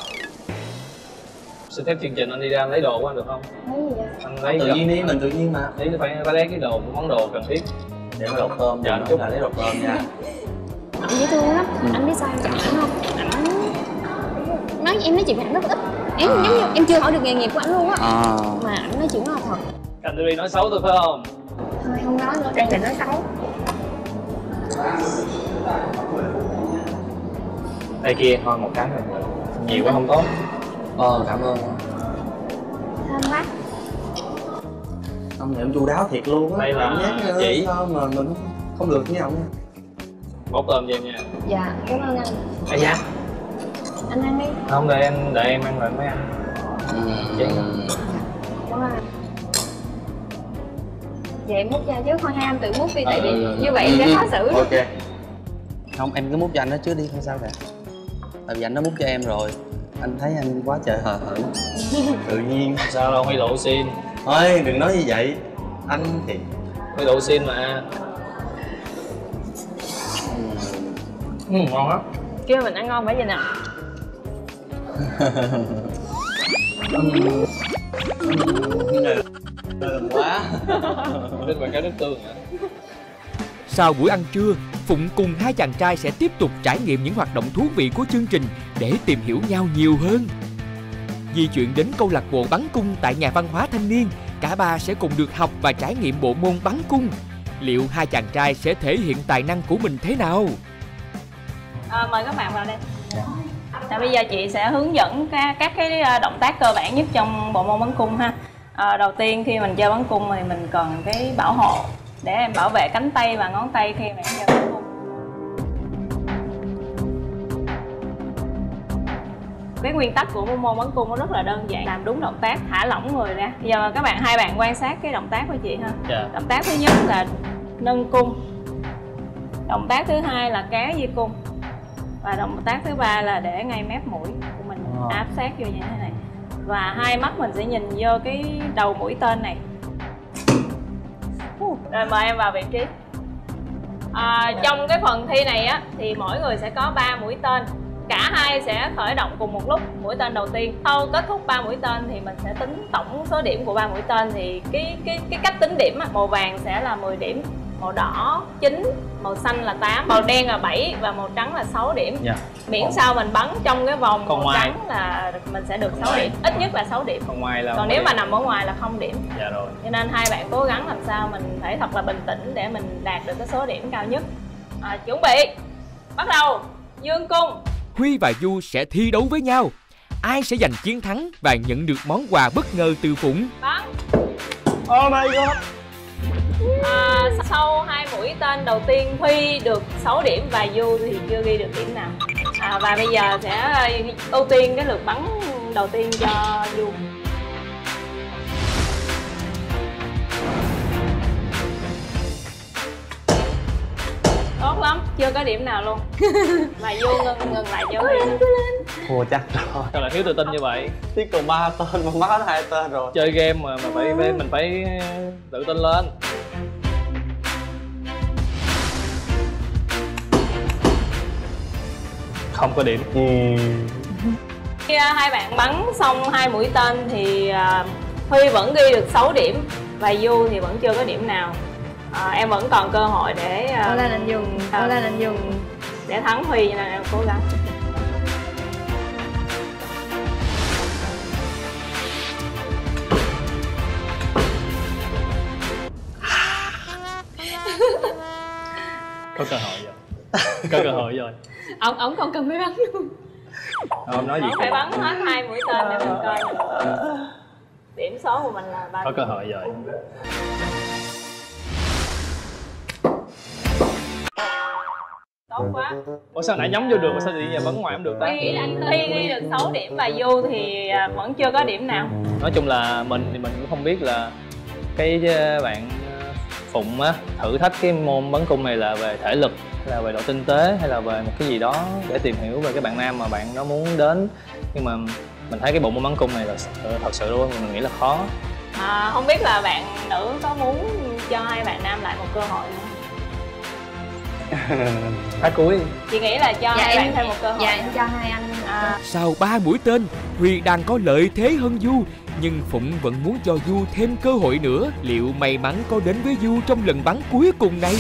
Xin phép chương trình anh đi ra anh lấy đồ của anh được không? Thấy gì vậy? Anh lấy Tự nhiên đi, mình tự nhiên mà. lấy phải phải lấy cái đồ món đồ cần thiết. Để mà lột tôm, Dạ, dạ, anh chút chúc. là lấy lột tôm nha. Ảnh dễ thương lắm. Ừ. Anh biết sao em chọn ảnh không? Ảnh nói em nói chuyện với ảnh rất là ít. Em giống như em chưa hỏi được nghề nghiệp của ảnh luôn á. À. Mà ảnh nói chuyện rất là thật. Anh đi nói xấu tôi phải không? Thôi không nói nữa, đang định nói xấu. Đây kia thôi một cái rồi. Nhiều quá không tốt. Ờ, cảm ơn. Thơm quá. Ông này ông chu đáo thiệt luôn á. Đây là Cảm giác như chị. sao mà mình không được với ông. Bốc tôm cho em nha. Dạ, cảm ơn anh. Ây da. Anh ăn đi. Không, để em để em ăn rồi mới ăn. Ừ. Chị. Cảm ơn anh. Vậy em múc ra chứ thôi hai anh tự múc đi, tại vì Ừ. như vậy sẽ khó xử. Ok. Không, em cứ múc cho anh đó trước đi, không sao cả. Tại vì anh đã múc cho em rồi. Anh thấy anh quá trời hờ hững. Tự nhiên. Sao đâu, Huy độ xin. Thôi, đừng nói như vậy. Anh thì... Huy độ xin mà. Ừ, ngon lắm. Kêu mình ăn ngon phải gì nào? Thơm quá. Bên ngoài cái nước tương hả? Sau buổi ăn trưa, Phụng cùng hai chàng trai sẽ tiếp tục trải nghiệm những hoạt động thú vị của chương trình để tìm hiểu nhau nhiều hơn. Di chuyển đến câu lạc bộ bắn cung tại nhà văn hóa thanh niên, cả ba sẽ cùng được học và trải nghiệm bộ môn bắn cung. Liệu hai chàng trai sẽ thể hiện tài năng của mình thế nào? À, mời các bạn vào đây. À, bây giờ chị sẽ hướng dẫn các, các cái động tác cơ bản nhất trong bộ môn bắn cung ha. À, đầu tiên khi mình chơi bắn cung thì mình cần cái bảo hộ để em bảo vệ cánh tay và ngón tay khi mà em chơi bắn cung. Cái nguyên tắc của môn bắn cung nó rất là đơn giản, làm đúng động tác, thả lỏng người ra. Bây giờ các bạn hai bạn quan sát cái động tác của chị ha. Dạ. Động tác thứ nhất là nâng cung, động tác thứ hai là kéo dây cung, và động tác thứ ba là để ngay mép mũi của mình à. áp sát vô như thế này. Và hai mắt mình sẽ nhìn vô cái đầu mũi tên này. Rồi mời em vào vị trí. À, trong cái phần thi này á thì mỗi người sẽ có ba mũi tên. Cả hai sẽ khởi động cùng một lúc mũi tên đầu tiên. Sau kết thúc ba mũi tên thì mình sẽ tính tổng số điểm của ba mũi tên. Thì cái cái cái cách tính điểm á, màu vàng sẽ là mười điểm, màu đỏ chín, màu xanh là tám, màu đen là bảy và màu trắng là sáu điểm. Dạ. Miễn sao mình bắn trong cái vòng còn màu ngoài trắng là mình sẽ được sáu điểm, ít nhất là sáu điểm. Còn ngoài là Còn nếu mà nằm ở ngoài là không điểm. Dạ rồi. Cho nên hai bạn cố gắng làm sao mình phải thật là bình tĩnh để mình đạt được cái số điểm cao nhất. À, chuẩn bị, bắt đầu, dương cung. Huy và Du sẽ thi đấu với nhau. Ai sẽ giành chiến thắng và nhận được món quà bất ngờ từ Phụng? Bắn. Oh my god. À, sau hai mũi tên đầu tiên Huy được sáu điểm và Du thì chưa ghi được điểm nào. À, và bây giờ sẽ ưu tiên cái lượt bắn đầu tiên cho Du. Tốt lắm, chưa có điểm nào luôn. Và Du ngừng ngừng lại cho Huy. Thua chắc rồi. Sao lại thiếu tự tin như vậy? Tiếc còn ba tên mà mất hết hai tên rồi. Chơi game mà mà phải mình phải tự tin lên. Không có điểm. Ừ. Khi hai bạn bắn xong hai mũi tên thì uh, Huy vẫn ghi được sáu điểm và Du thì vẫn chưa có điểm nào. À, em vẫn còn cơ hội để uh, lên anh dùng, uh, lên anh dùng để thắng Huy, cho nên em cố gắng. Có cơ hội rồi. Có cơ hội rồi. Ông ông không cần phải bắn luôn. Ông nói gì? Ông phải bắn hết hai mũi tên để mình coi điểm số của mình là bao nhiêu. Có cơ hội rồi. Tốt quá. Ủa sao nãy nhắm vô được mà sao tự nhiên giờ bắn ngoài không được ta? Huy anh Huy ghi được sáu điểm và Du thì vẫn chưa có điểm nào. Nói chung là mình thì mình cũng không biết là cái bạn Phụng á thử thách cái môn bắn cung này là về thể lực, hay là về độ tinh tế, hay là về một cái gì đó để tìm hiểu về cái bạn nam mà bạn nó muốn đến. Nhưng mà mình thấy cái bộ môn bắn cung này là thật sự luôn mình nghĩ là khó. À, không biết là bạn nữ có muốn cho hai bạn nam lại một cơ hội nữa? Phát cuối. Chị nghĩ là cho dạ, hai em, bạn thêm một cơ hội. Dạ em cho hai anh. À. Sau ba mũi tên, Huy đang có lợi thế hơn Du, nhưng Phụng vẫn muốn cho Du thêm cơ hội nữa. Liệu may mắn có đến với Du trong lần bắn cuối cùng này?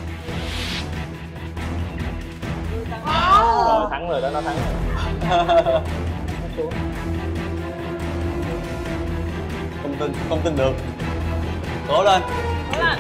Rồi thắng rồi đó, nó thắng rồi. Không tin, không tin được. Cố lên. Cố lên.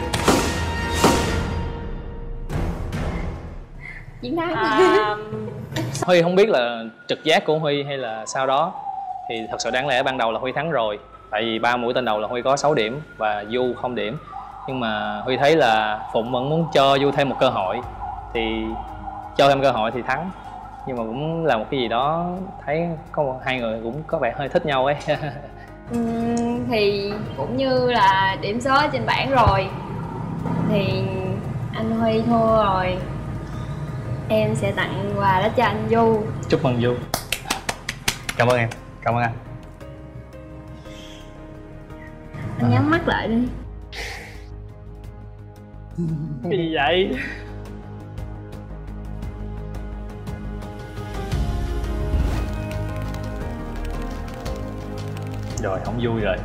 Chiến thắng. À, Huy không biết là trực giác của Huy hay là sau đó, thì thật sự đáng lẽ ban đầu là Huy thắng rồi. Tại vì ba mũi tên đầu là Huy có sáu điểm và Du không điểm. Nhưng mà Huy thấy là Phụng vẫn muốn cho Du thêm một cơ hội, thì cho thêm cơ hội thì thắng. Nhưng mà cũng là một cái gì đó thấy có hai người cũng có vẻ hơi thích nhau ấy. uhm, Thì cũng như là điểm số ở trên bảng rồi, thì anh Huy thua rồi. Em sẽ tặng quà đó cho anh Du. Chúc mừng Du. Cảm ơn em. Cảm ơn anh. Anh nhắm mắt lại đi. Cái gì vậy? Rồi, không vui rồi.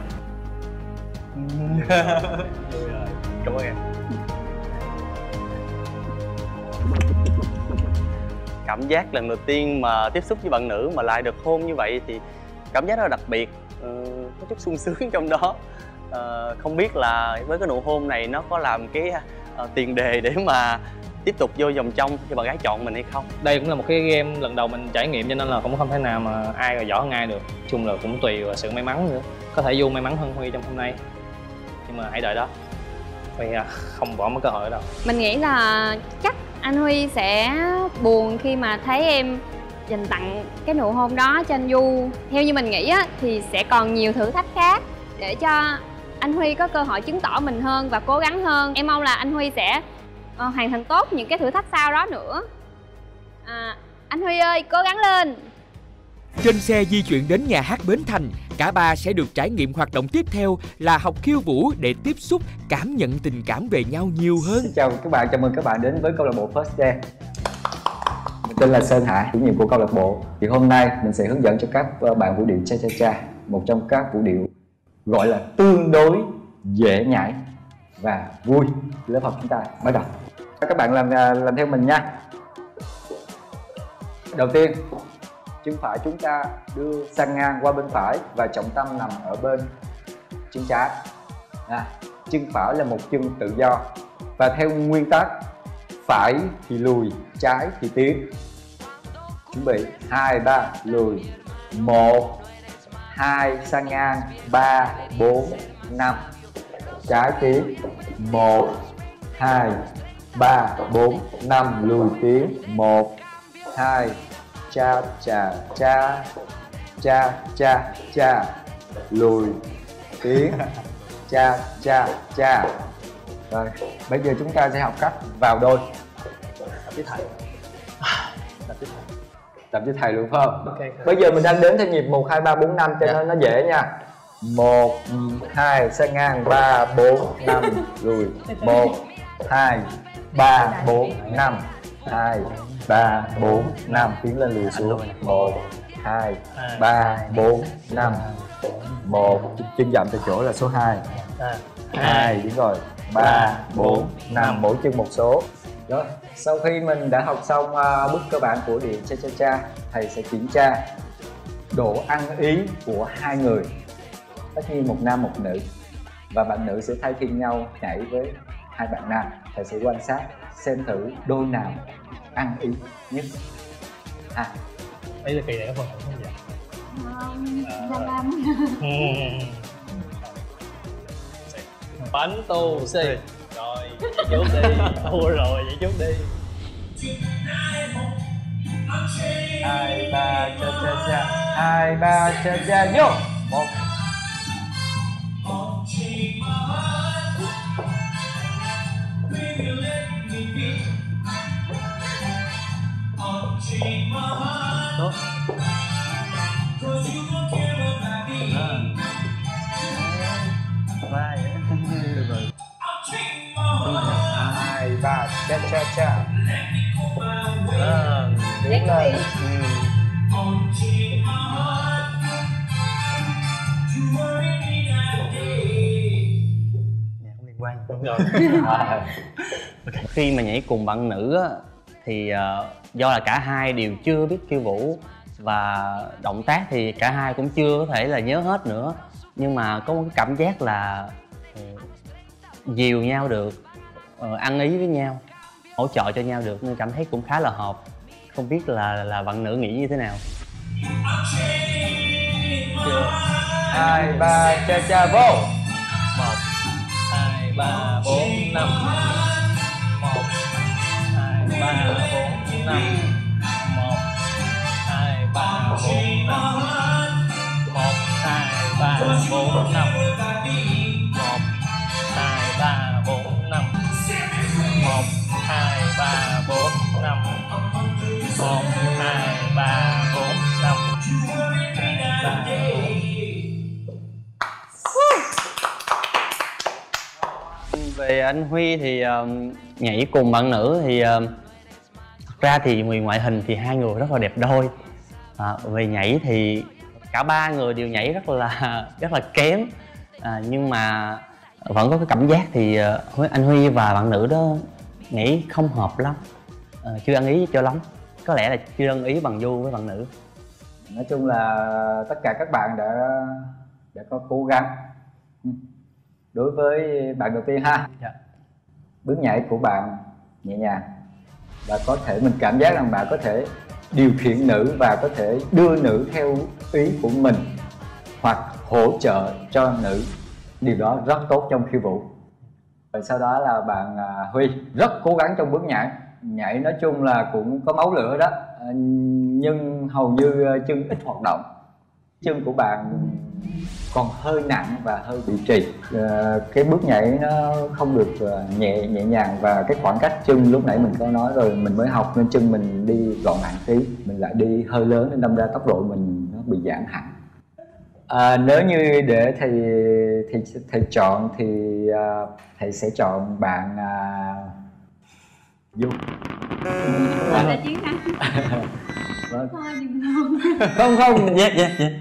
Vui rồi. Cảm ơn em. Cảm giác lần đầu tiên mà tiếp xúc với bạn nữ mà lại được hôn như vậy thì cảm giác rất là đặc biệt, ừ, có chút sung sướng trong đó. uh, không biết là với cái nụ hôn này nó có làm cái uh, tiền đề để mà tiếp tục vô vòng trong khi bạn gái chọn mình hay không. Đây cũng là một cái game lần đầu mình trải nghiệm cho nên là cũng không thể nào mà ai là giỏi hơn ai được. Nói chung là cũng tùy vào sự may mắn nữa. Có thể vô may mắn hơn Huy trong hôm nay, nhưng mà hãy đợi đó. Huy không bỏ mất cơ hội đâu. Mình nghĩ là chắc anh Huy sẽ buồn khi mà thấy em dành tặng cái nụ hôn đó cho anh Du. Theo như mình nghĩ á, thì sẽ còn nhiều thử thách khác để cho anh Huy có cơ hội chứng tỏ mình hơn và cố gắng hơn. Em mong là anh Huy sẽ uh, hoàn thành tốt những cái thử thách sau đó nữa. À, anh Huy ơi, cố gắng lên! Trên xe di chuyển đến nhà hát Bến Thành, cả ba sẽ được trải nghiệm hoạt động tiếp theo là học khiêu vũ để tiếp xúc, cảm nhận tình cảm về nhau nhiều hơn. Xin chào các bạn, chào mừng các bạn đến với câu lạc bộ First Day. Mình tên là Sơn Hải, chủ nhiệm của câu lạc bộ. Thì hôm nay mình sẽ hướng dẫn cho các bạn vũ điệu cha cha cha, một trong các vũ điệu gọi là tương đối dễ nhảy và vui. Lớp học chúng ta bắt đầu. Các bạn làm làm theo mình nha. Đầu tiên, chân phải chúng ta đưa sang ngang qua bên phải và trọng tâm nằm ở bên chân trái. À, chân phải là một chân tự do và theo nguyên tắc phải thì lùi, trái thì tiến. Chuẩn bị hai ba lùi, một hai sang ngang, ba bốn năm trái tiến, một hai ba bốn năm lùi tiến, một hai cha cha cha cha cha cha lùi tiến, cha cha cha. Rồi bây giờ chúng ta sẽ học cách vào đôi. Tập với thầy. Tập với thầy. Tập với thầy luôn phải không? Okay. Bây giờ mình đang đếm theo nhịp một hai ba bốn năm cho nên nó dễ nha. Một hai sang ngang, ba bốn năm lùi, một hai ba bốn năm, hai ba bốn năm tiến lên lùi xuống, một hai ba bốn năm, một chân dậm tại chỗ là số hai, hai đúng rồi, ba bốn năm, mỗi chân một số. Rồi sau khi mình đã học xong uh, bước cơ bản của điệu cha cha cha, thầy sẽ kiểm tra độ ăn ý của hai người, tất nhiên một nam một nữ, và bạn nữ sẽ thay phiên nhau nhảy với hai bạn nam. Thầy sẽ quan sát xem thử đôi nào ăn ý nhất. À, đây là kỳ này có phần không vậy? Năm năm. Bánh tu xì. Rồi, vậy chút đi. Thua rồi, vậy chút đi. hai ba cha cha cha, hai ba cha cha vô. Một tốt. Ba vậy. Được rồi. hai ba cha cha cha. À, tiến lên. ừ. Nhà không liên quan. Đúng rồi. À, khi mà nhảy cùng bạn nữ á, thì uh, do là cả hai đều chưa biết khiêu vũ và động tác thì cả hai cũng chưa có thể là nhớ hết nữa, nhưng mà có một cái cảm giác là uh, dìu nhau được, uh, ăn ý với nhau, hỗ trợ cho nhau được, nên cảm thấy cũng khá là hợp. Không biết là là bạn nữ nghĩ như thế nào? Hai ba cha cha vô. Một hai ba bốn năm, một hai ba bốn năm, một hai ba bốn năm, một hai ba bốn năm, một hai ba bốn năm, một hai ba bốn năm, một hai ba bốn năm, ba Về anh Huy thì uh, nhảy cùng bạn nữ thì uh, thật ra thì về ngoại hình thì hai người rất là đẹp đôi. À, về nhảy thì cả ba người đều nhảy rất là rất là kém, à, nhưng mà vẫn có cái cảm giác thì uh, anh Huy và bạn nữ đó nhảy không hợp lắm, à, chưa ăn ý cho lắm, có lẽ là chưa ăn ý bằng Du với bạn nữ. Nói chung là tất cả các bạn đã đã có cố gắng. đối với bạn đầu tiên ha. Dạ. Bước nhảy của bạn nhẹ nhàng và có thể mình cảm giác rằng bạn có thể điều khiển nữ và có thể đưa nữ theo ý của mình hoặc hỗ trợ cho nữ, điều đó rất tốt trong khiêu vũ. Rồi sau đó là bạn Huy rất cố gắng trong bước nhảy, nhảy nói chung là cũng có máu lửa đó, nhưng hầu như chân ít hoạt động, chân của bạn còn hơi nặng và hơi bị trì. Cái bước nhảy nó không được nhẹ nhẹ nhàng và cái khoảng cách chân lúc nãy mình có nói rồi, mình mới học nên chân mình đi gọn hẳn tí, mình lại đi hơi lớn nên đâm ra tốc độ mình nó bị giảm hẳn. À, nếu như để thầy thầy thầy chọn thì uh, thầy sẽ chọn bạn uh, Du. Mình đã chiến thắng. Vâng. Thôi đừng luôn. Không không. Dạ dạ dạ.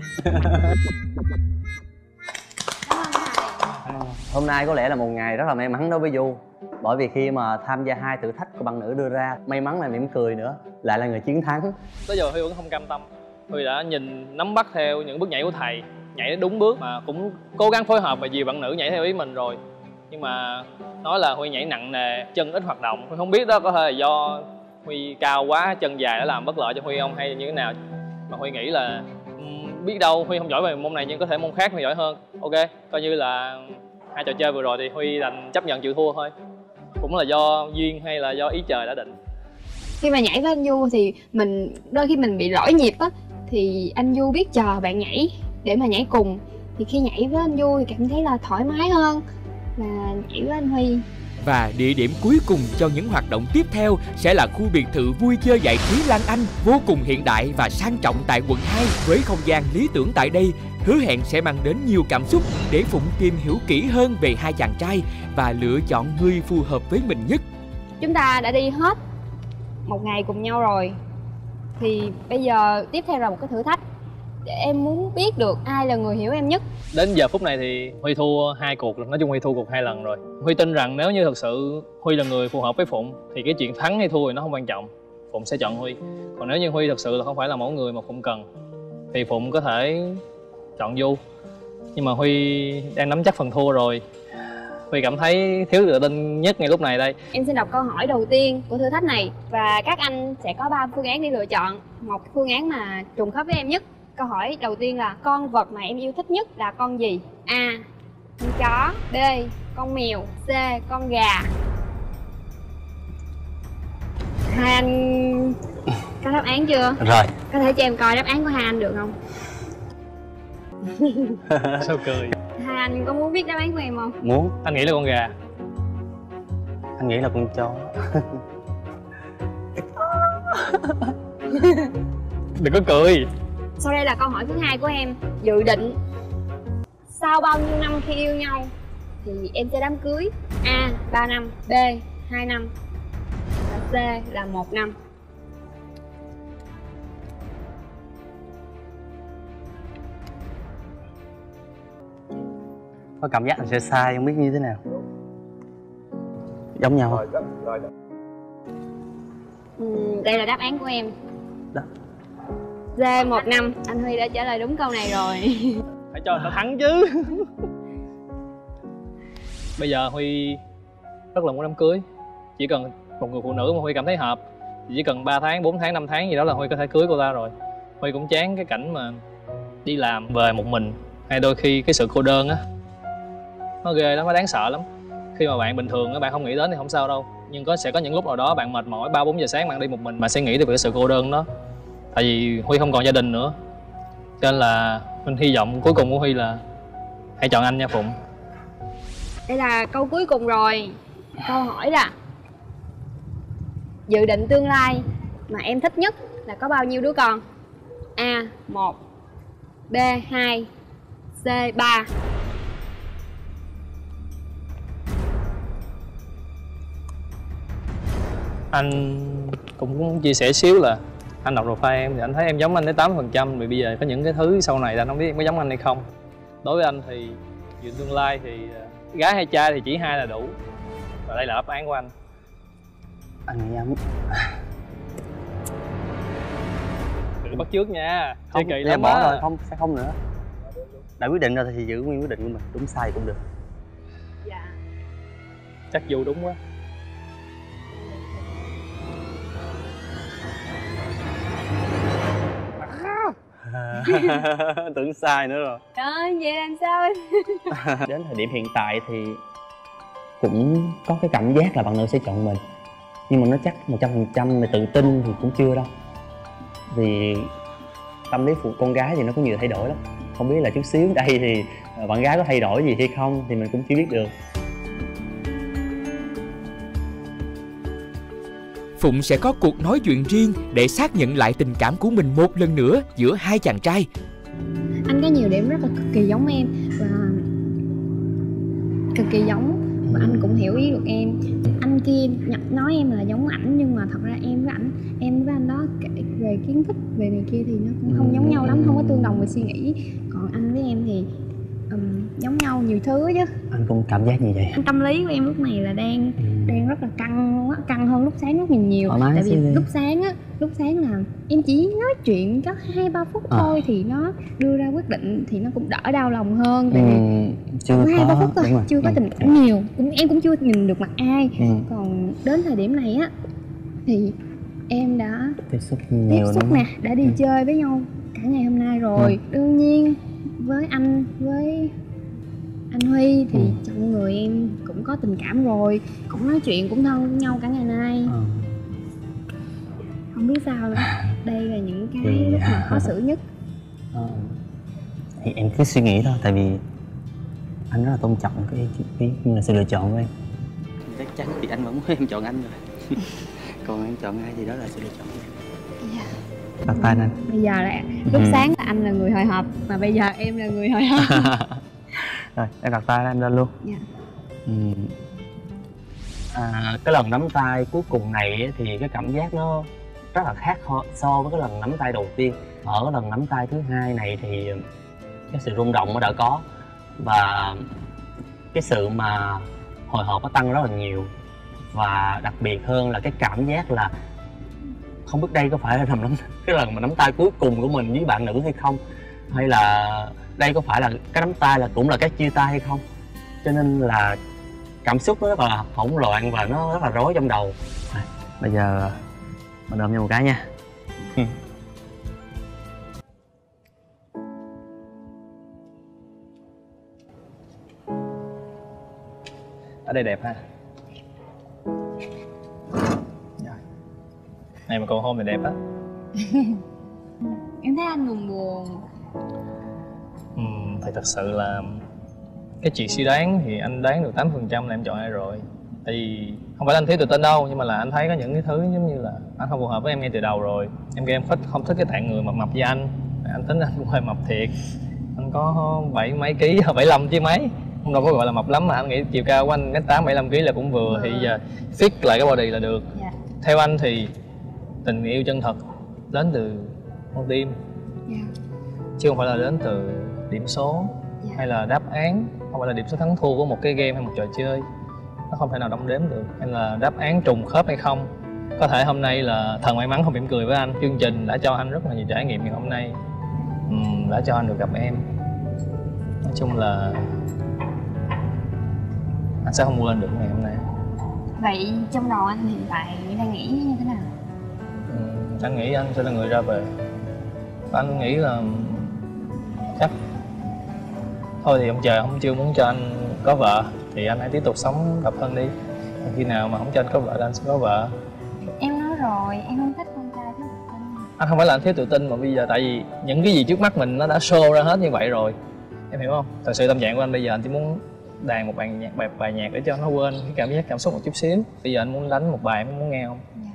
Hôm nay có lẽ là một ngày rất là may mắn đối với Du, bởi vì khi mà tham gia hai thử thách của bạn nữ đưa ra, may mắn là mỉm cười nữa, lại là người chiến thắng. Tới giờ Huy vẫn không cam tâm. Huy đã nhìn nắm bắt theo những bước nhảy của thầy, nhảy đúng bước mà cũng cố gắng phối hợp và dìu bạn nữ nhảy theo ý mình rồi. Nhưng mà nói là Huy nhảy nặng nề, chân ít hoạt động. Huy không biết đó có thể là do Huy cao quá, chân dài đã làm bất lợi cho Huy không hay như thế nào. Mà Huy nghĩ là um, biết đâu Huy không giỏi về môn này nhưng có thể môn khác Huy giỏi hơn. Ok, coi như là hai trò chơi vừa rồi thì Huy đành chấp nhận chịu thua thôi. Cũng là do duyên hay là do ý trời đã định. Khi mà nhảy với anh Du thì mình đôi khi mình bị lỗi nhịp á, thì anh Du biết chờ bạn nhảy để mà nhảy cùng, thì khi nhảy với anh Du thì cảm thấy là thoải mái hơn là nhảy với anh Huy. Và địa điểm cuối cùng cho những hoạt động tiếp theo sẽ là khu biệt thự vui chơi giải trí Lan Anh, vô cùng hiện đại và sang trọng tại quận hai. Với không gian lý tưởng tại đây, hứa hẹn sẽ mang đến nhiều cảm xúc để Phụng tìm hiểu kỹ hơn về hai chàng trai và lựa chọn người phù hợp với mình nhất. Chúng ta đã đi hết một ngày cùng nhau rồi, thì bây giờ tiếp theo là một cái thử thách để em muốn biết được ai là người hiểu em nhất. Đến giờ phút này thì Huy thua hai cuộc, nói chung Huy thua cuộc hai lần rồi. Huy tin rằng nếu như thật sự Huy là người phù hợp với Phụng thì cái chuyện thắng hay thua thì nó không quan trọng, Phụng sẽ chọn Huy. Còn nếu như Huy thật sự là không phải là mẫu người mà Phụng cần thì Phụng có thể chọn Du. Nhưng mà Huy đang nắm chắc phần thua rồi, Huy cảm thấy thiếu tự tin nhất ngay lúc này đây. Em xin đọc câu hỏi đầu tiên của thử thách này và các anh sẽ có ba phương án để lựa chọn một phương án mà trùng khớp với em nhất. Câu hỏi đầu tiên là con vật mà em yêu thích nhất là con gì? A. Con chó. B. Con mèo. C. Con gà. Hai anh có đáp án chưa? Rồi. Có thể cho em coi đáp án của hai anh được không? Sao cười? Hai anh có muốn biết đáp án của em không? Muốn. Anh nghĩ là con gà. Anh nghĩ là con chó. Đừng có cười. Sau đây là câu hỏi thứ hai của em. Dự định sau bao nhiêu năm khi yêu nhau thì em sẽ đám cưới? A. ba năm. B. hai năm. Và C là một năm. Có cảm giác là sẽ sai, không biết như thế nào. Giống nhau không? Ừ, đây là đáp án của em. Đó. D một năm. Anh Huy đã trả lời đúng câu này rồi. Phải cho người ta thắng chứ. Bây giờ Huy rất là muốn đám cưới. Chỉ cần một người phụ nữ mà Huy cảm thấy hợp, chỉ cần ba tháng, bốn tháng, năm tháng gì đó là Huy có thể cưới cô ta rồi. Huy cũng chán cái cảnh mà đi làm về một mình, hay đôi khi cái sự cô đơn á, nó ghê lắm, nó đáng sợ lắm. Khi mà bạn bình thường á, bạn không nghĩ đến thì không sao đâu, nhưng có sẽ có những lúc nào đó bạn mệt mỏi ba bốn giờ sáng bạn đi một mình, bạn sẽ nghĩ tới về cái sự cô đơn đó. Tại vì Huy không còn gia đình nữa, cho nên là mình hy vọng cuối cùng của Huy là hãy chọn anh nha Phụng. Đây là câu cuối cùng rồi. Câu hỏi là dự định tương lai mà em thích nhất là có bao nhiêu đứa con? A. một. B. hai. C. ba. Anh cũng chia sẻ xíu là anh đọc profile em thì anh thấy em giống anh tới tám mươi phần trăm. Vì bây giờ có những cái thứ sau này anh không biết em có giống anh hay không. Đối với anh thì dự tương lai thì gái hay trai thì chỉ hai là đủ. Và đây là đáp án của anh. Anh nghĩ em đừng bắt chước nha. Chơi kỳ lắm bỏ rồi, không sẽ không nữa. Đã quyết định rồi thì giữ nguyên quyết định của mình, đúng sai cũng được. Dạ. Chắc vô đúng quá. Tưởng sai nữa rồi. Trời, vậy làm sao? Đến thời điểm hiện tại thì cũng có cái cảm giác là bạn nữ sẽ chọn mình, nhưng mà nó chắc một trăm phần trăm về tự tin thì cũng chưa đâu. Vì tâm lý phụ con gái thì nó có nhiều thay đổi lắm. Không biết là chút xíu đây thì bạn gái có thay đổi gì hay không thì mình cũng chưa biết được. Phụng sẽ có cuộc nói chuyện riêng để xác nhận lại tình cảm của mình một lần nữa giữa hai chàng trai. Anh có nhiều điểm rất là cực kỳ giống em và cực kỳ giống, và anh cũng hiểu ý được em. Anh kia nói em là giống ảnh, nhưng mà thật ra em với ảnh, em với anh đó kể về kiến thức về này kia thì nó cũng không giống nhau lắm, không có tương đồng về suy nghĩ. Còn anh với em thì um, giống nhau nhiều thứ chứ. Anh cũng cảm giác như vậy. Anh tâm lý của em lúc này là đang ừ. đang rất là căng luôn á, căng hơn lúc sáng rất là nhiều. Tại vì lúc sáng á, lúc sáng là em chỉ nói chuyện có hai ba phút à. thôi thì nó đưa ra quyết định thì nó cũng đỡ đau lòng hơn. Tại vì ừ, chưa hai ba phút thôi, chưa có tình cảm nhiều, cũng em cũng chưa nhìn được mặt ai. Ừ. Còn đến thời điểm này á thì em đã tiếp xúc nhiều tiếp xúc nè, đã đi ừ. chơi với nhau cả ngày hôm nay rồi. Ừ. Đương nhiên với anh, với anh Huy thì ừ. trong người em cũng có tình cảm rồi, cũng nói chuyện cũng thân với nhau cả ngày nay. Ừ. Không biết sao nữa. Đây là những cái thì... lúc mà khó xử nhất. Ừ. Thì em cứ suy nghĩ thôi, tại vì anh rất là tôn trọng cái cái, cái là sự lựa chọn của em. Chắc chắn thì anh vẫn muốn em chọn anh rồi. Còn em chọn ai thì đó là sự lựa chọn của em. Dạ. Đặt tay anh. Bây giờ là lúc ừ. sáng là anh là người hồi hộp, mà bây giờ em là người hồi hộp. Rồi, em đặt tay em lên luôn. Dạ. Ừ. À, cái lần nắm tay cuối cùng này thì cái cảm giác nó rất là khác so với cái lần nắm tay đầu tiên. Ở cái lần nắm tay thứ hai này thì cái sự rung động nó đã có, và cái sự mà hồi hộp nó tăng rất là nhiều. Và đặc biệt hơn là cái cảm giác là không biết đây có phải là nắm cái lần mà nắm tay cuối cùng của mình với bạn nữ hay không, hay là đây có phải là cái nắm tay là cũng là cái chia tay hay không. Cho nên là cảm xúc nó rất là hỗn loạn và nó rất là rối trong đầu. À, bây giờ mình ôm nhau một cái nha. Ở đây đẹp ha. Này mà còn hôn thì đẹp á. Em thấy anh buồn buồn. Ừ, thì thật sự là cái chuyện suy đoán thì anh đoán được tám phần trăm là em chọn ai rồi. Tại vì không phải là anh thiếu tự tin đâu, nhưng mà là anh thấy có những cái thứ giống như là anh không phù hợp với em ngay từ đầu rồi. Em kêu em thích, không thích cái tạng người mập mập với anh. Anh tính anh cũng hơi mập thiệt. Anh có bảy mấy ký, bảy lăm chứ mấy. Không đâu có gọi là mập lắm, mà anh nghĩ chiều cao của anh cái tám bảy lăm ký là cũng vừa. Ừ. Thì giờ fit lại cái body là được. Yeah. Theo anh thì tình yêu chân thật đến từ con tim. Yeah. Chứ không phải là đến từ điểm số. Yeah. Hay là đáp án, không phải là điểm số thắng thua của một cái game hay một trò chơi. Nó không thể nào đong đếm được. Hay là đáp án trùng khớp hay không. Có thể hôm nay là thần may mắn không mỉm cười với anh. Chương trình đã cho anh rất là nhiều trải nghiệm ngày hôm nay, uhm, đã cho anh được gặp em. Nói chung là anh sẽ không quên được ngày hôm nay. Vậy trong đầu anh hiện tại đang nghĩ như thế nào? Ừ, anh nghĩ anh sẽ là người ra về. Anh nghĩ là chắc thôi thì ông trời không chưa muốn cho anh có vợ thì anh hãy tiếp tục sống độc thân đi. Khi nào mà không cho anh có vợ thì anh sẽ có vợ. Em nói rồi, em không thích con trai thiếu tự tin. Anh không phải là anh thiếu tự tin, mà bây giờ tại vì những cái gì trước mắt mình nó đã show ra hết như vậy rồi. Em hiểu không? Thật sự tâm trạng của anh bây giờ anh chỉ muốn đàn một bài nhạc, bài, bài nhạc để cho nó quên cái cảm giác cảm xúc một chút xíu. Bây giờ anh muốn đánh một bài, em muốn nghe không? Yeah.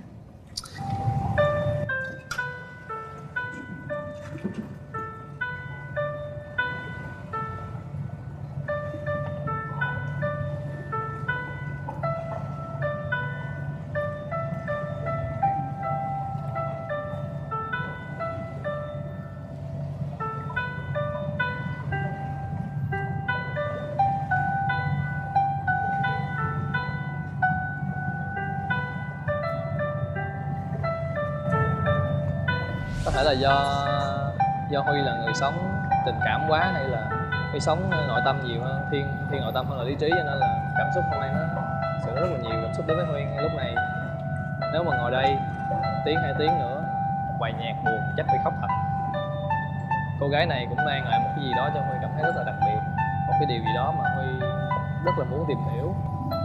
Có thể là do do Huy là người sống tình cảm quá, hay là Huy sống nội tâm nhiều hơn, thiên thiên nội tâm hơn là lý trí, cho nên là cảm xúc hôm nay nó sự rất là nhiều cảm xúc đối với Huy ngay lúc này. Nếu mà ngồi đây tiếng hai tiếng nữa một bài nhạc buồn chắc Huy khóc thật. Cô gái này cũng mang lại một cái gì đó cho Huy cảm thấy rất là đặc biệt, một cái điều gì đó mà Huy rất là muốn tìm hiểu.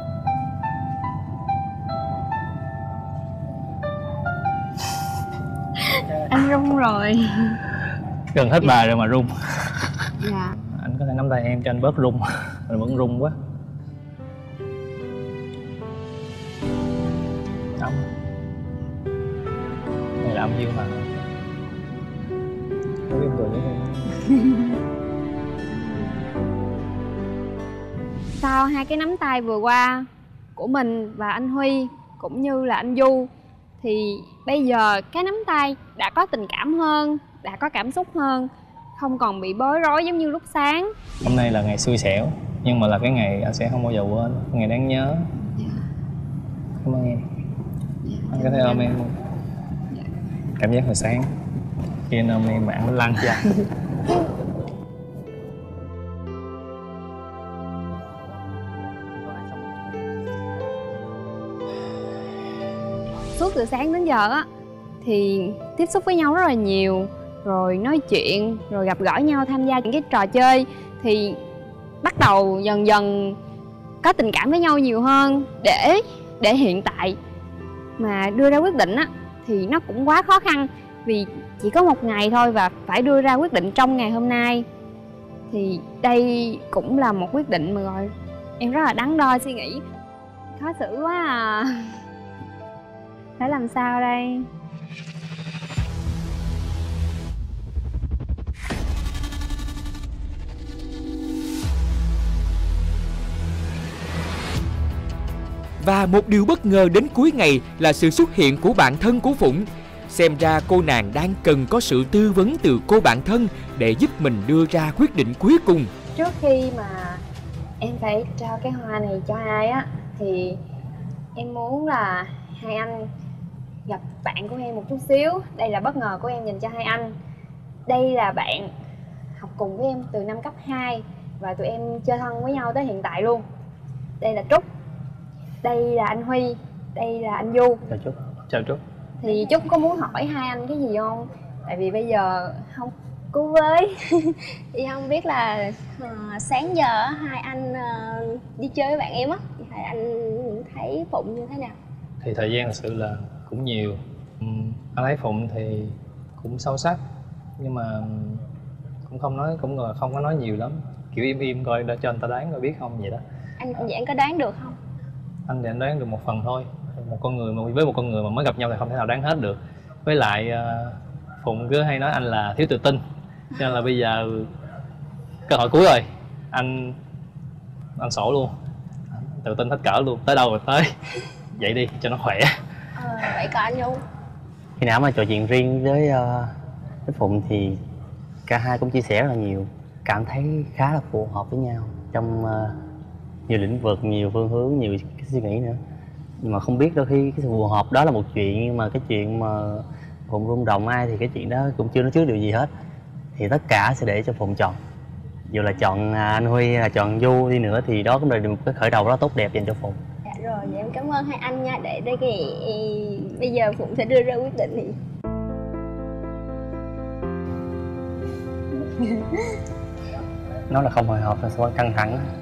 Anh run rồi. Gần hết bài rồi mà run. Dạ. Anh có thể nắm tay em cho anh bớt run. Mình vẫn run quá. Ấm. Này là âm dương mà. Nói em cười với em. Sau hai cái nắm tay vừa qua của mình và anh Huy cũng như là anh Du, thì bây giờ cái nắm tay đã có tình cảm hơn, đã có cảm xúc hơn, không còn bị bối rối giống như lúc sáng. Hôm nay là ngày xui xẻo, nhưng mà là cái ngày anh sẽ không bao giờ quên, ngày đáng nhớ. Cảm ơn em. Anh có thể ôm em không? Cảm giác hồi sáng khi anh ôm em bạn nó lăn. Dạ. Suốt từ sáng đến giờ á thì tiếp xúc với nhau rất là nhiều, rồi nói chuyện, rồi gặp gỡ nhau tham gia những cái trò chơi, thì bắt đầu dần dần có tình cảm với nhau nhiều hơn. Để để hiện tại mà đưa ra quyết định á thì nó cũng quá khó khăn, vì chỉ có một ngày thôi và phải đưa ra quyết định trong ngày hôm nay. Thì đây cũng là một quyết định mà gọi em rất là đắn đo suy nghĩ. Khó xử quá à. Phải làm sao đây? Và một điều bất ngờ đến cuối ngày là sự xuất hiện của bạn thân của Phụng. Xem ra cô nàng đang cần có sự tư vấn từ cô bạn thân để giúp mình đưa ra quyết định cuối cùng. Trước khi mà em phải trao cái hoa này cho ai á, thì em muốn là hai anh gặp bạn của em một chút xíu. Đây là bất ngờ của em dành cho hai anh. Đây là bạn học cùng với em từ năm cấp hai và tụi em chơi thân với nhau tới hiện tại luôn. Đây là Trúc, đây là anh Huy, đây là anh Du. Chào Trúc. Chào Trúc. Thì Trúc có muốn hỏi hai anh cái gì không? Tại vì bây giờ không cứu với. Thì không biết là uh, sáng giờ hai anh uh, đi chơi với bạn em á, thì hai anh thấy Phụng như thế nào? Thì thời gian thật sự là cũng nhiều. uhm, Anh thấy Phụng thì cũng sâu sắc, nhưng mà cũng không nói, cũng là không có nói nhiều lắm, kiểu im im coi để cho anh ta đoán coi biết không vậy đó. Anh vậy anh có đoán được không? Anh thì anh đoán được một phần thôi. Một con người mà với một con người mà mới gặp nhau thì không thể nào đoán hết được. Với lại uh, Phụng cứ hay nói anh là thiếu tự tin, cho nên là bây giờ cơ hội cuối rồi, anh anh sổ luôn, tự tin hết cỡ luôn, tới đâu rồi tới. Vậy đi cho nó khỏe. Ờ, vậy còn anh Du? Khi nào mà trò chuyện riêng với, uh, với Phụng thì cả hai cũng chia sẻ rất là nhiều, cảm thấy khá là phù hợp với nhau trong uh, nhiều lĩnh vực, nhiều phương hướng, nhiều cái suy nghĩ nữa. Nhưng mà không biết đôi khi cái sự phù hợp đó là một chuyện, nhưng mà cái chuyện mà Phụng rung động ai thì cái chuyện đó cũng chưa nói trước điều gì hết. Thì tất cả sẽ để cho Phụng chọn. Dù là chọn anh Huy hay là chọn Du đi nữa thì đó cũng là một cái khởi đầu rất tốt đẹp dành cho Phụng. Dạ rồi, vậy em cảm ơn hai anh nha. Để đây cái bây giờ Phụng sẽ đưa ra quyết định thì Nó là không hồi hộp, nó sẽ căng thẳng.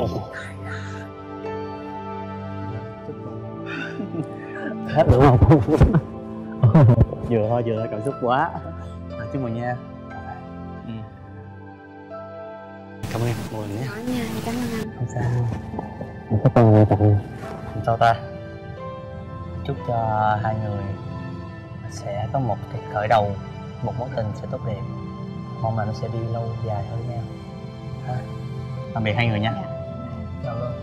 Hết đúng không? Vừa thôi, vừa thôi, cảm xúc quá. À, chúc mừng nha. Ừ. Cảm ơn em, ngồi nhé. Nói nha, cảm ơn anh. Không sao. Mình có con người tặng. Không sao ta. Chúc cho hai người sẽ có một cái khởi đầu, một mối tình sẽ tốt đẹp. Mong là nó sẽ đi lâu dài hơn nhau. Ha. Tạm biệt hai người nha. Chào luôn.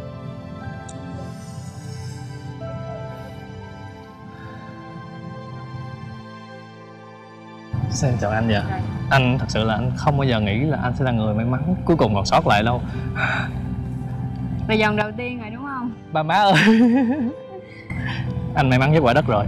Xin chào anh dạ. Anh thật sự là anh không bao giờ nghĩ là anh sẽ là người may mắn cuối cùng còn sót lại đâu. Là vòng đầu tiên rồi đúng không? Ba má ơi. Anh may mắn với quả đất rồi.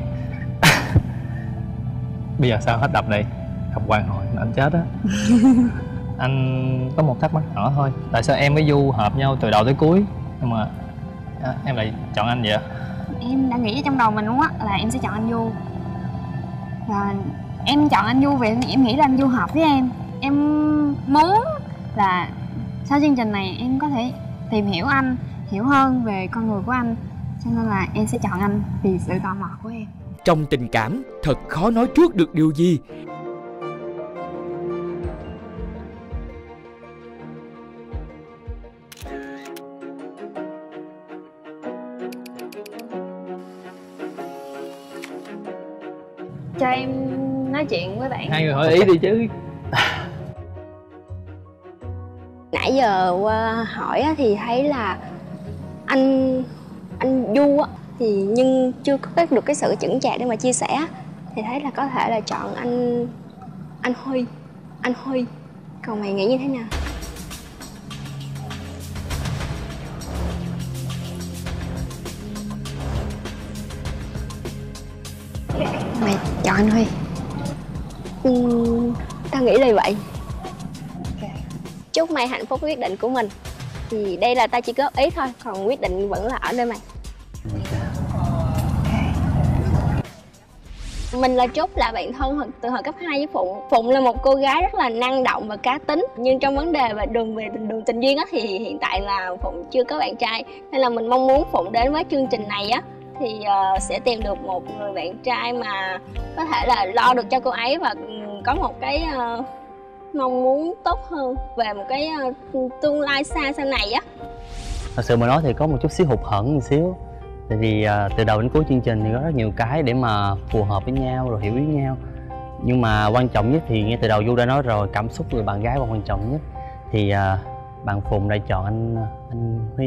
Bây giờ sao hết đập đây? Gặp hoàng hội mà anh chết á. Anh có một thắc mắc nhỏ thôi. Tại sao em với Du hợp nhau từ đầu tới cuối nhưng mà à, em lại chọn anh vậy ạ? Em đã nghĩ ở trong đầu mình luôn á là em sẽ chọn anh Du. Và em chọn anh Du vì em nghĩ là anh Du hợp với em. Em muốn là sau chương trình này em có thể tìm hiểu anh, hiểu hơn về con người của anh. Cho nên là em sẽ chọn anh vì sự tò mò của em. Trong tình cảm, thật khó nói trước được điều gì. Cho em nói chuyện với bạn. Hai người hỏi ý đi chứ. Nãy giờ qua hỏi á, thì thấy là anh anh Du á, thì nhưng chưa có được cái sự chững chạc để mà chia sẻ, thì thấy là có thể là chọn anh anh Huy anh Huy Còn mày nghĩ như thế nào? Mày chọn anh Huy. Ừ, tao nghĩ là vậy. Chúc mày hạnh phúc với quyết định của mình. Thì đây là tao chỉ góp ý thôi, còn quyết định vẫn là ở nơi mày. Mình là Trúc, là bạn thân từ hồi cấp hai với Phụng. Phụng là một cô gái rất là năng động và cá tính. Nhưng trong vấn đề về đường về đường tình duyên á, thì hiện tại là Phụng chưa có bạn trai. Nên là mình mong muốn Phụng đến với chương trình này á, thì uh, sẽ tìm được một người bạn trai mà có thể là lo được cho cô ấy và có một cái uh, mong muốn tốt hơn về một cái uh, tương lai xa sau này á. Thật sự mà nói thì có một chút xíu hụt hẫng một xíu. Tại vì uh, từ đầu đến cuối chương trình thì có rất nhiều cái để mà phù hợp với nhau rồi hiểu ý nhau. Nhưng mà quan trọng nhất thì ngay từ đầu Du đã nói rồi, cảm xúc người bạn gái là quan trọng nhất. Thì uh, bạn Phụng đã chọn anh anh Huy.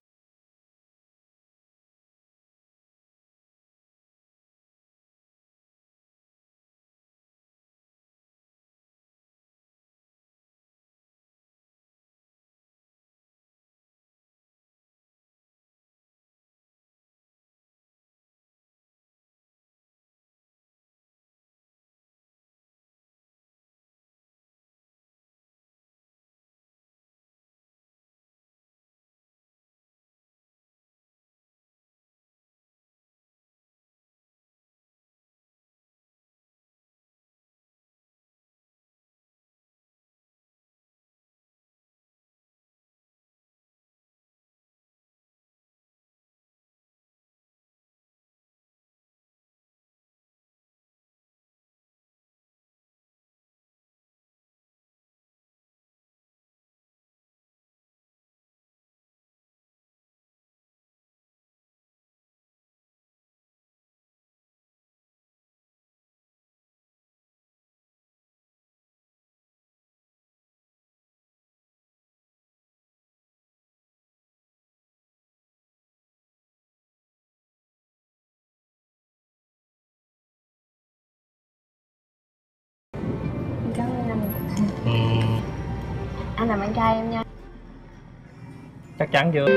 Cảm ơn anh. Ừ, Anh là bạn trai em nha. chắc chắn chưa?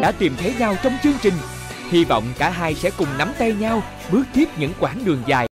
đã tìm thấy nhau trong chương trình. Hy vọng cả hai sẽ cùng nắm tay nhau bước tiếp những quãng đường dài.